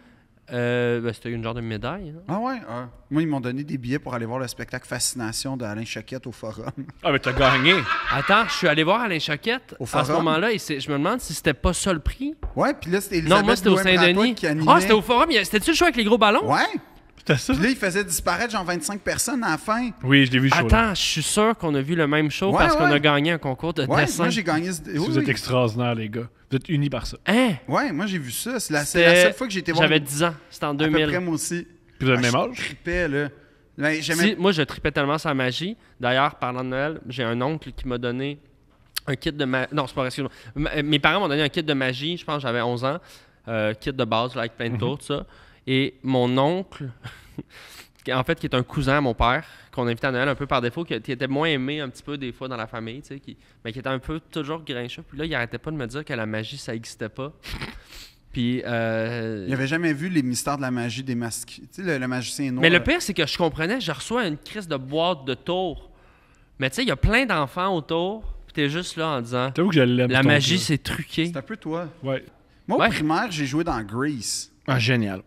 C'était une genre de médaille. Hein. Ah ouais? Moi, ils m'ont donné des billets pour aller voir le spectacle Fascination d'Alain Choquette au Forum. Ah, mais t'as gagné. Attends, je suis allé voir Alain Choquette Au à ce Forum? moment-là et je me demande si c'était pas ça le prix. Ouais, puis là, c'était Non, moi, Elisabeth c'était au Saint-Denis. Blouin-Bratois qui animait. Ah, c'était au Forum. C'était-tu le show avec les gros ballons? Ouais. C'était ça? Puis là, il faisait disparaître genre 25 personnes à la fin. Oui, je l'ai vu chaud. Attends, je suis sûr qu'on a vu le même show Ouais, parce qu'on ouais. a gagné un concours de Ouais, dessin. moi, j'ai gagné ce... Vous êtes extraordinaires, les gars. Vous êtes unis par ça. Hein? Ouais, moi, j'ai vu ça. C'est la C'était- seule fois que j'ai été voir... J'avais 10 ans. C'était en à peu 2000. près, moi aussi. Puis vous avez le même Je âge? tripais, là. Ben, Si, moi, je tripais tellement sur la magie. D'ailleurs, parlant de Noël, j'ai un oncle qui m'a donné un kit de magie. Non, c'est pas vrai, excuse-moi. Mes parents m'ont donné un kit de magie. Je pense que j'avais 11 ans. Kit de base, là, avec plein de tours, tout ça. Et mon oncle, en fait, qui est un cousin à mon père, qu'on invitait à Noël un peu par défaut, qui était moins aimé un petit peu des fois dans la famille, tu sais, mais qui était un peu toujours grincheux. Puis là, il arrêtait pas de me dire que la magie, ça n'existait pas. Puis... Il avait jamais vu les mystères de la magie des masques. Tu sais, le magicien noir. Mais le pire, c'est que je comprenais, je reçois une crise de boîte de tours. Mais tu sais, il y a plein d'enfants autour, puis t'es juste là en disant T'avoue que je l'aime. la ton magie, jeu. c'est truqué. C'est un peu toi. Ouais. Moi, au Ouais. primaire, j'ai joué dans Grease. Ah, génial.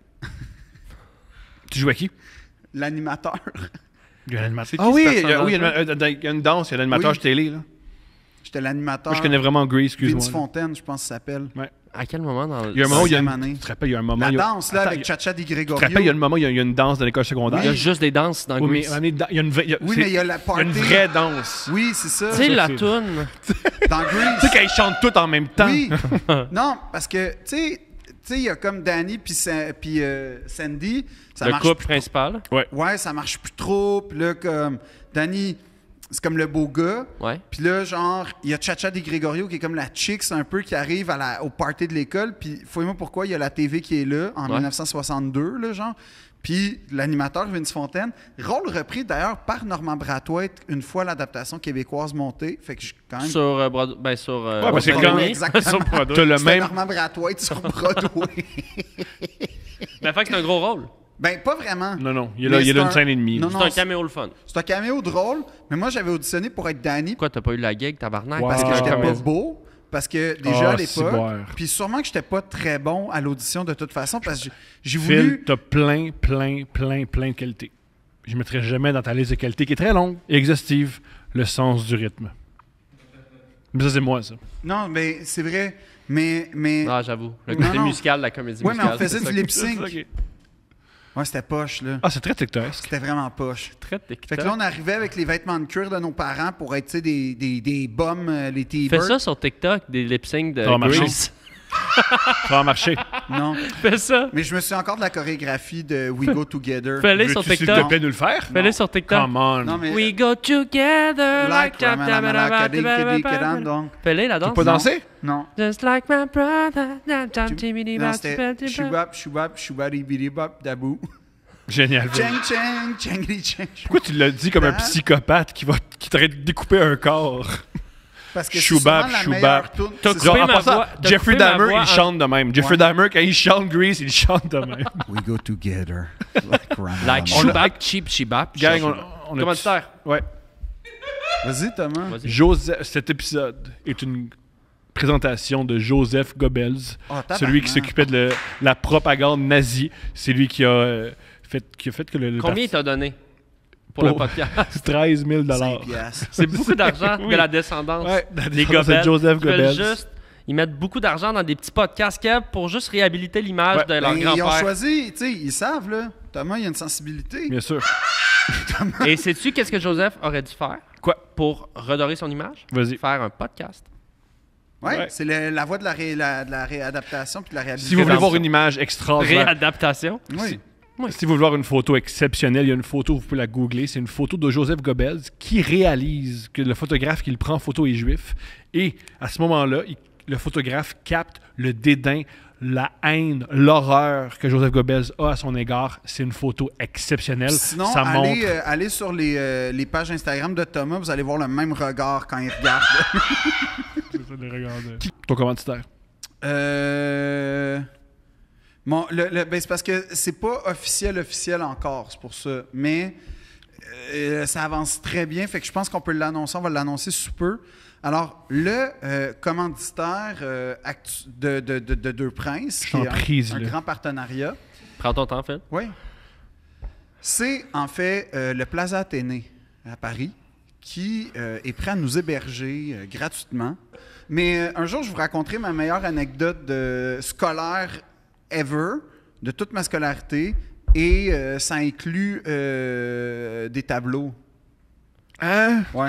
Tu joues à qui? L'animateur. Il y a un animateur. C'est Ah qui, oui, ce il y a personnage-là? il y a une danse, il y a l'animateur Oui. télé. Là. J'étais l'animateur. Moi, je connais vraiment Grace, Vince excuse-moi. là. Fontaine, je pense que ça s'appelle. À quel moment dans le... Il y a un moment où il y a Sixième une... année. Tu te rappelles, il y a un moment... La il y a- danse, là, Attends, avec Chacha Di Tu te Gregorio. rappelles, il y a un moment où il y a une danse dans l'école secondaire. Il y a juste des danses dans Oui, mais Grease. il y a une vraie... Oui, mais il y a la il y a party. une vraie danse. Oui, c'est ça. Tu sais, la c'est- toune... Dans Tu sais, Grease. quand ils chantent tout en même temps. Oui. Non, parce que, tu sais, il y a comme Danny puis Sandy. Ça Le marche couple plus principal. Ouais, ça marche plus trop. Puis là, comme Danny, c'est comme le beau gars. Ouais. Puis là, genre, il y a Chacha Di Gregorio qui est comme la chicks un peu qui arrive au party de l'école. Puis, fouille-moi pourquoi, il y a la TV qui est là en Ouais. 1962, là, genre. Puis l'animateur Vince Fontaine, rôle repris d'ailleurs par Normand Brathwaite une fois l'adaptation québécoise montée. Fait que je suis quand même. Sur... sur Ouais, parce que Broadway. quand- Exactement. Sur Broadway. T'as le C'était même... Normand Brathwaite sur Broadway. Mais fait que c'est un gros rôle. Ben, pas vraiment. Non, non, il y a Mais là, il y a c'est là une un- scène et demie. Non, C'est non, un caméo le fun. c'est un caméo drôle, mais moi j'avais auditionné pour être Danny Pourquoi t'as pas eu la gig, tabarnak? Wow. parce que Ah, j'étais pas comédien. beau, parce que déjà Ah, à l'époque, ciboire. puis sûrement que j'étais pas très bon à l'audition de toute façon, parce que j'ai Phil, voulu... t'as plein de qualités. Je mettrai jamais dans ta liste de qualités, qui est très longue et exhaustive, le sens du rythme. Mais ça, c'est moi, ça. Non, mais c'est vrai, mais... Ah, j'avoue. Le Non, côté non. musical de la comédie Ouais, mais musicale. on faisait c'est du ça. lip sync. Ok. Ouais, c'était poche, là. Ah, c'est très TikTokesque. C'était vraiment poche. Très Fait TikTok. que là, on arrivait avec les vêtements de cuir de nos parents pour être, tu sais, des bums, les Fais T-Birds. ça sur TikTok, des lip sync de Ça va marcher. Grease. Ça va marcher. Non. Fais ça. Mais je me suis encore de la chorégraphie de We Go Together. Fais-les sur Veux-tu, s'il te TikTok. plaît, nous le faire? Fais-les sur TikTok. Come on. Non, mais... We go together Like donc. Fais-les la danse. Pas danser? Non. Just like my brother. Non, c'était Shubap, Shubap, Shubari, Bidibop, Dabou. Génial. Phil. Cheng, cheng, chengli, cheng. Pourquoi tu l'as dit comme un Hein? psychopathe qui t'arrête de découper un corps? Parce que Shubap, c'est souvent la Shubap. meilleure tourne. T'as C'est coupé Genre, ça. en ma passant, voix- t'as Jeffrey coupé ma Dahmer, voix il chante de même. Jeffrey Ouais. Dahmer, quand il chante Grease, il chante de même. We go together. Like Rama. Like On a- Shubap, Cheap Shibap. Gang, on a... Commanditaire. Ouais. Vas-y, Thomas. Vas-y. Cet épisode est une présentation de Joseph Goebbels, Oh, tabarnak. celui qui s'occupait de la propagande nazie. C'est lui qui a fait que le Combien il parti- t'a donné pour le Pour- podcast? 13 000 5 piastres. C'est beaucoup d'argent Oui. de la descendance. Ouais, Des c'est Goebbels. Joseph Ils veulent Goebbels. juste... Ils mettent beaucoup d'argent dans des petits podcasts Kev pour juste réhabiliter l'image Ouais. de leur Ben, ils ont grand-père. choisi, tu sais, ils savent, là. Thomas, il a une sensibilité. Bien sûr. Et sais-tu qu'est-ce que Joseph aurait dû faire Quoi? pour redorer son image? Vas-y. Faire un podcast. Ouais, Ouais. c'est la voie de la réadaptation puis de la réhabilitation. Si vous voulez dans voir ça. une image extraordinaire, Réadaptation. Oui. si vous voulez voir une photo exceptionnelle, il y a une photo, vous pouvez la googler. C'est une photo de Joseph Goebbels qui réalise que le photographe qui le prend en photo est juif. Et à ce moment-là, le photographe capte le dédain, la haine, l'horreur que Joseph Goebbels a à son égard. C'est une photo exceptionnelle. Sinon, Ça montre. allez sur les pages Instagram de Thomas, vous allez voir le même regard quand il regarde. C'est ça, le regard de- Ton commanditaire. Ben, c'est parce que c'est pas officiel encore, c'est pour ça. Mais ça avance très bien, fait que je pense qu'on peut l'annoncer. On va l'annoncer sous peu. Alors, le commanditaire de Deux Princes, qui t'en est prie, un dis-le. grand partenariat, Prends ton temps, Phil. Oui. C'est en fait le Plaza Athénée à Paris qui est prêt à nous héberger gratuitement. Mais un jour, je vous raconterai ma meilleure anecdote de scolaire ever, de toute ma scolarité, et ça inclut des tableaux. Hein? Ouais.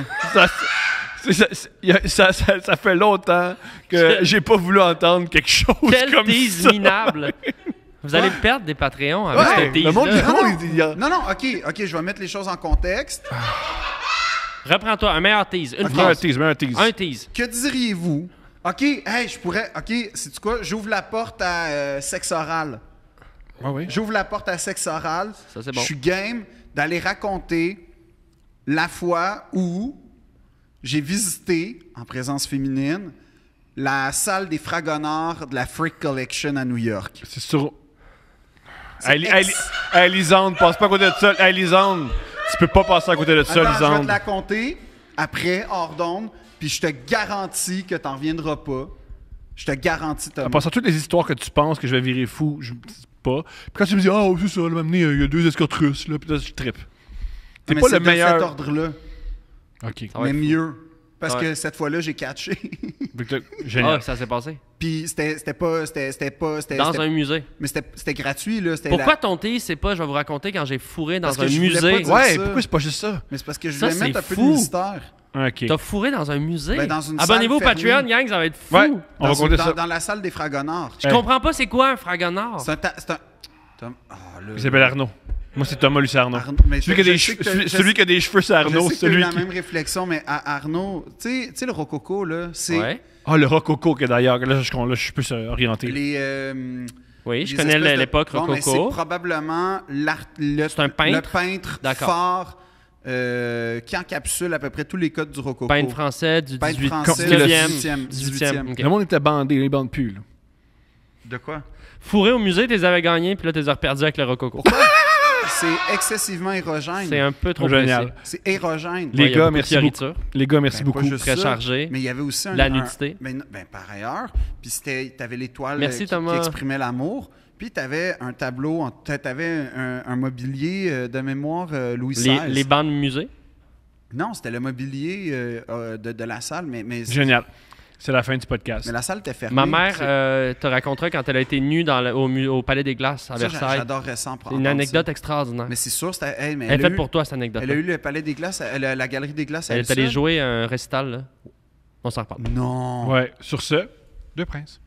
Ça fait longtemps que j'ai pas voulu entendre quelque chose Quel comme tease ça. minable! Vous allez perdre des Patreons avec Ouais, ce le monde, tease-là. Non, OK, je vais mettre les choses en contexte. Reprends-toi, un meilleur tease. Une Mets un phrase. tease, mets un tease. Un tease. Que diriez-vous? OK, hey, je pourrais... OK, sais-tu quoi? J'ouvre la porte à sexe oral. Ouais, oui. J'ouvre la porte à sexe oral. Ça, c'est bon. Je suis game d'aller raconter la fois où j'ai visité, en présence féminine, la salle des Fragonards de la Freak Collection à New York. C'est sur... Hey, Lisande, passe pas à côté de ça. Hey, Lisande, tu peux pas passer à côté de ça, Attends, je vais te Lisande. la compter après, hors d'onde, puis je te garantis que t'en reviendras pas. Je te garantis, Thomas. En passant toutes les histoires que tu penses que je vais virer fou, je dis pas. Puis quand tu me dis, ah, c'est ça, là, m'amener, il y a 2 escortes russes, là, puis là, je trippe. T'es Mais pas c'est le de meilleur. cet ordre-là, Ok. Ça va mais être fou. mieux. Parce Ouais. que cette fois-là, j'ai catché. Fait que là, Ah, génial. ça s'est passé. Puis c'était pas... Dans un musée. Mais c'était gratuit, là. C'était Pourquoi ton tease, c'est pas, je vais vous raconter quand j'ai fourré dans Parce que un je voulais musée. pas dire- Ouais, ça. pourquoi c'est pas juste ça? Mais c'est parce que je Ça, voulais mettre un c'est peu de fou. mystère. Ok. T'as fourré dans un musée? Ben, dans une Abonnez-vous au salle fermée. Patreon, gang, ça va être fou. Ouais, on va Dans, compter ça. dans la salle des Fragonards. Je comprends pas c'est quoi un fragonard. C'est un... Tom- Ah, là, Il s'appelle Arnaud. Moi, c'est Thomas Lucie Arnaud. Mais Celui qui a je des sais cheveux, que t'as- celui, je celui sais- qui a des cheveux, c'est Je Arnaud. sais que t'as eu Celui la qui... même réflexion, mais Arnaud, tu sais, le rococo, là, c'est Ouais. Ah, le rococo, que d'ailleurs, là, je suis plus orienté. les... Oui, je les connais espèces de- l'époque Bon, mais c'est rococo. probablement C'est un peintre? le peintre D'accord. fort qui encapsule à peu près tous les codes du rococo. Peintre français du Peintre 18... français, 19e. 18e. ok. Le monde était bandé, les bandes plus. Là. De quoi? Fourré au musée, t'es avais gagné, puis là, t'es reperdus avec le rococo. C'est excessivement érogène. C'est un peu trop Génial. précis. C'est érogène. Les Ouais, il y a gars, beaucoup de merci beaucoup. fioritures. Les gars, merci Ben, beaucoup. pas juste Très ça, chargé. Mais il y avait aussi La nudité. Ben, par ailleurs. Puis t'avais l'étoile Merci, qui Thomas. exprimait l'amour. Puis t'avais un tableau, t'avais un mobilier de mémoire Louis XVI. Les bandes musée. Non, c'était le mobilier de la salle, mais Génial. C'est la fin du podcast. mais la salle était fermée. Ma mère te racontera quand elle a été nue au Palais des Glaces à Ça, Versailles. j'adorerais ça en C'est une anecdote extraordinaire. Mais c'est sûr, c'était... hey, mais Elle est elle a faite eu- pour toi, cette anecdote. Elle a eu le Palais des Glaces, la Galerie des Glaces. Elle à est allée elle seule. jouer un récital. Là. On s'en reparle. Non. Ouais, sur ce, 2 princes.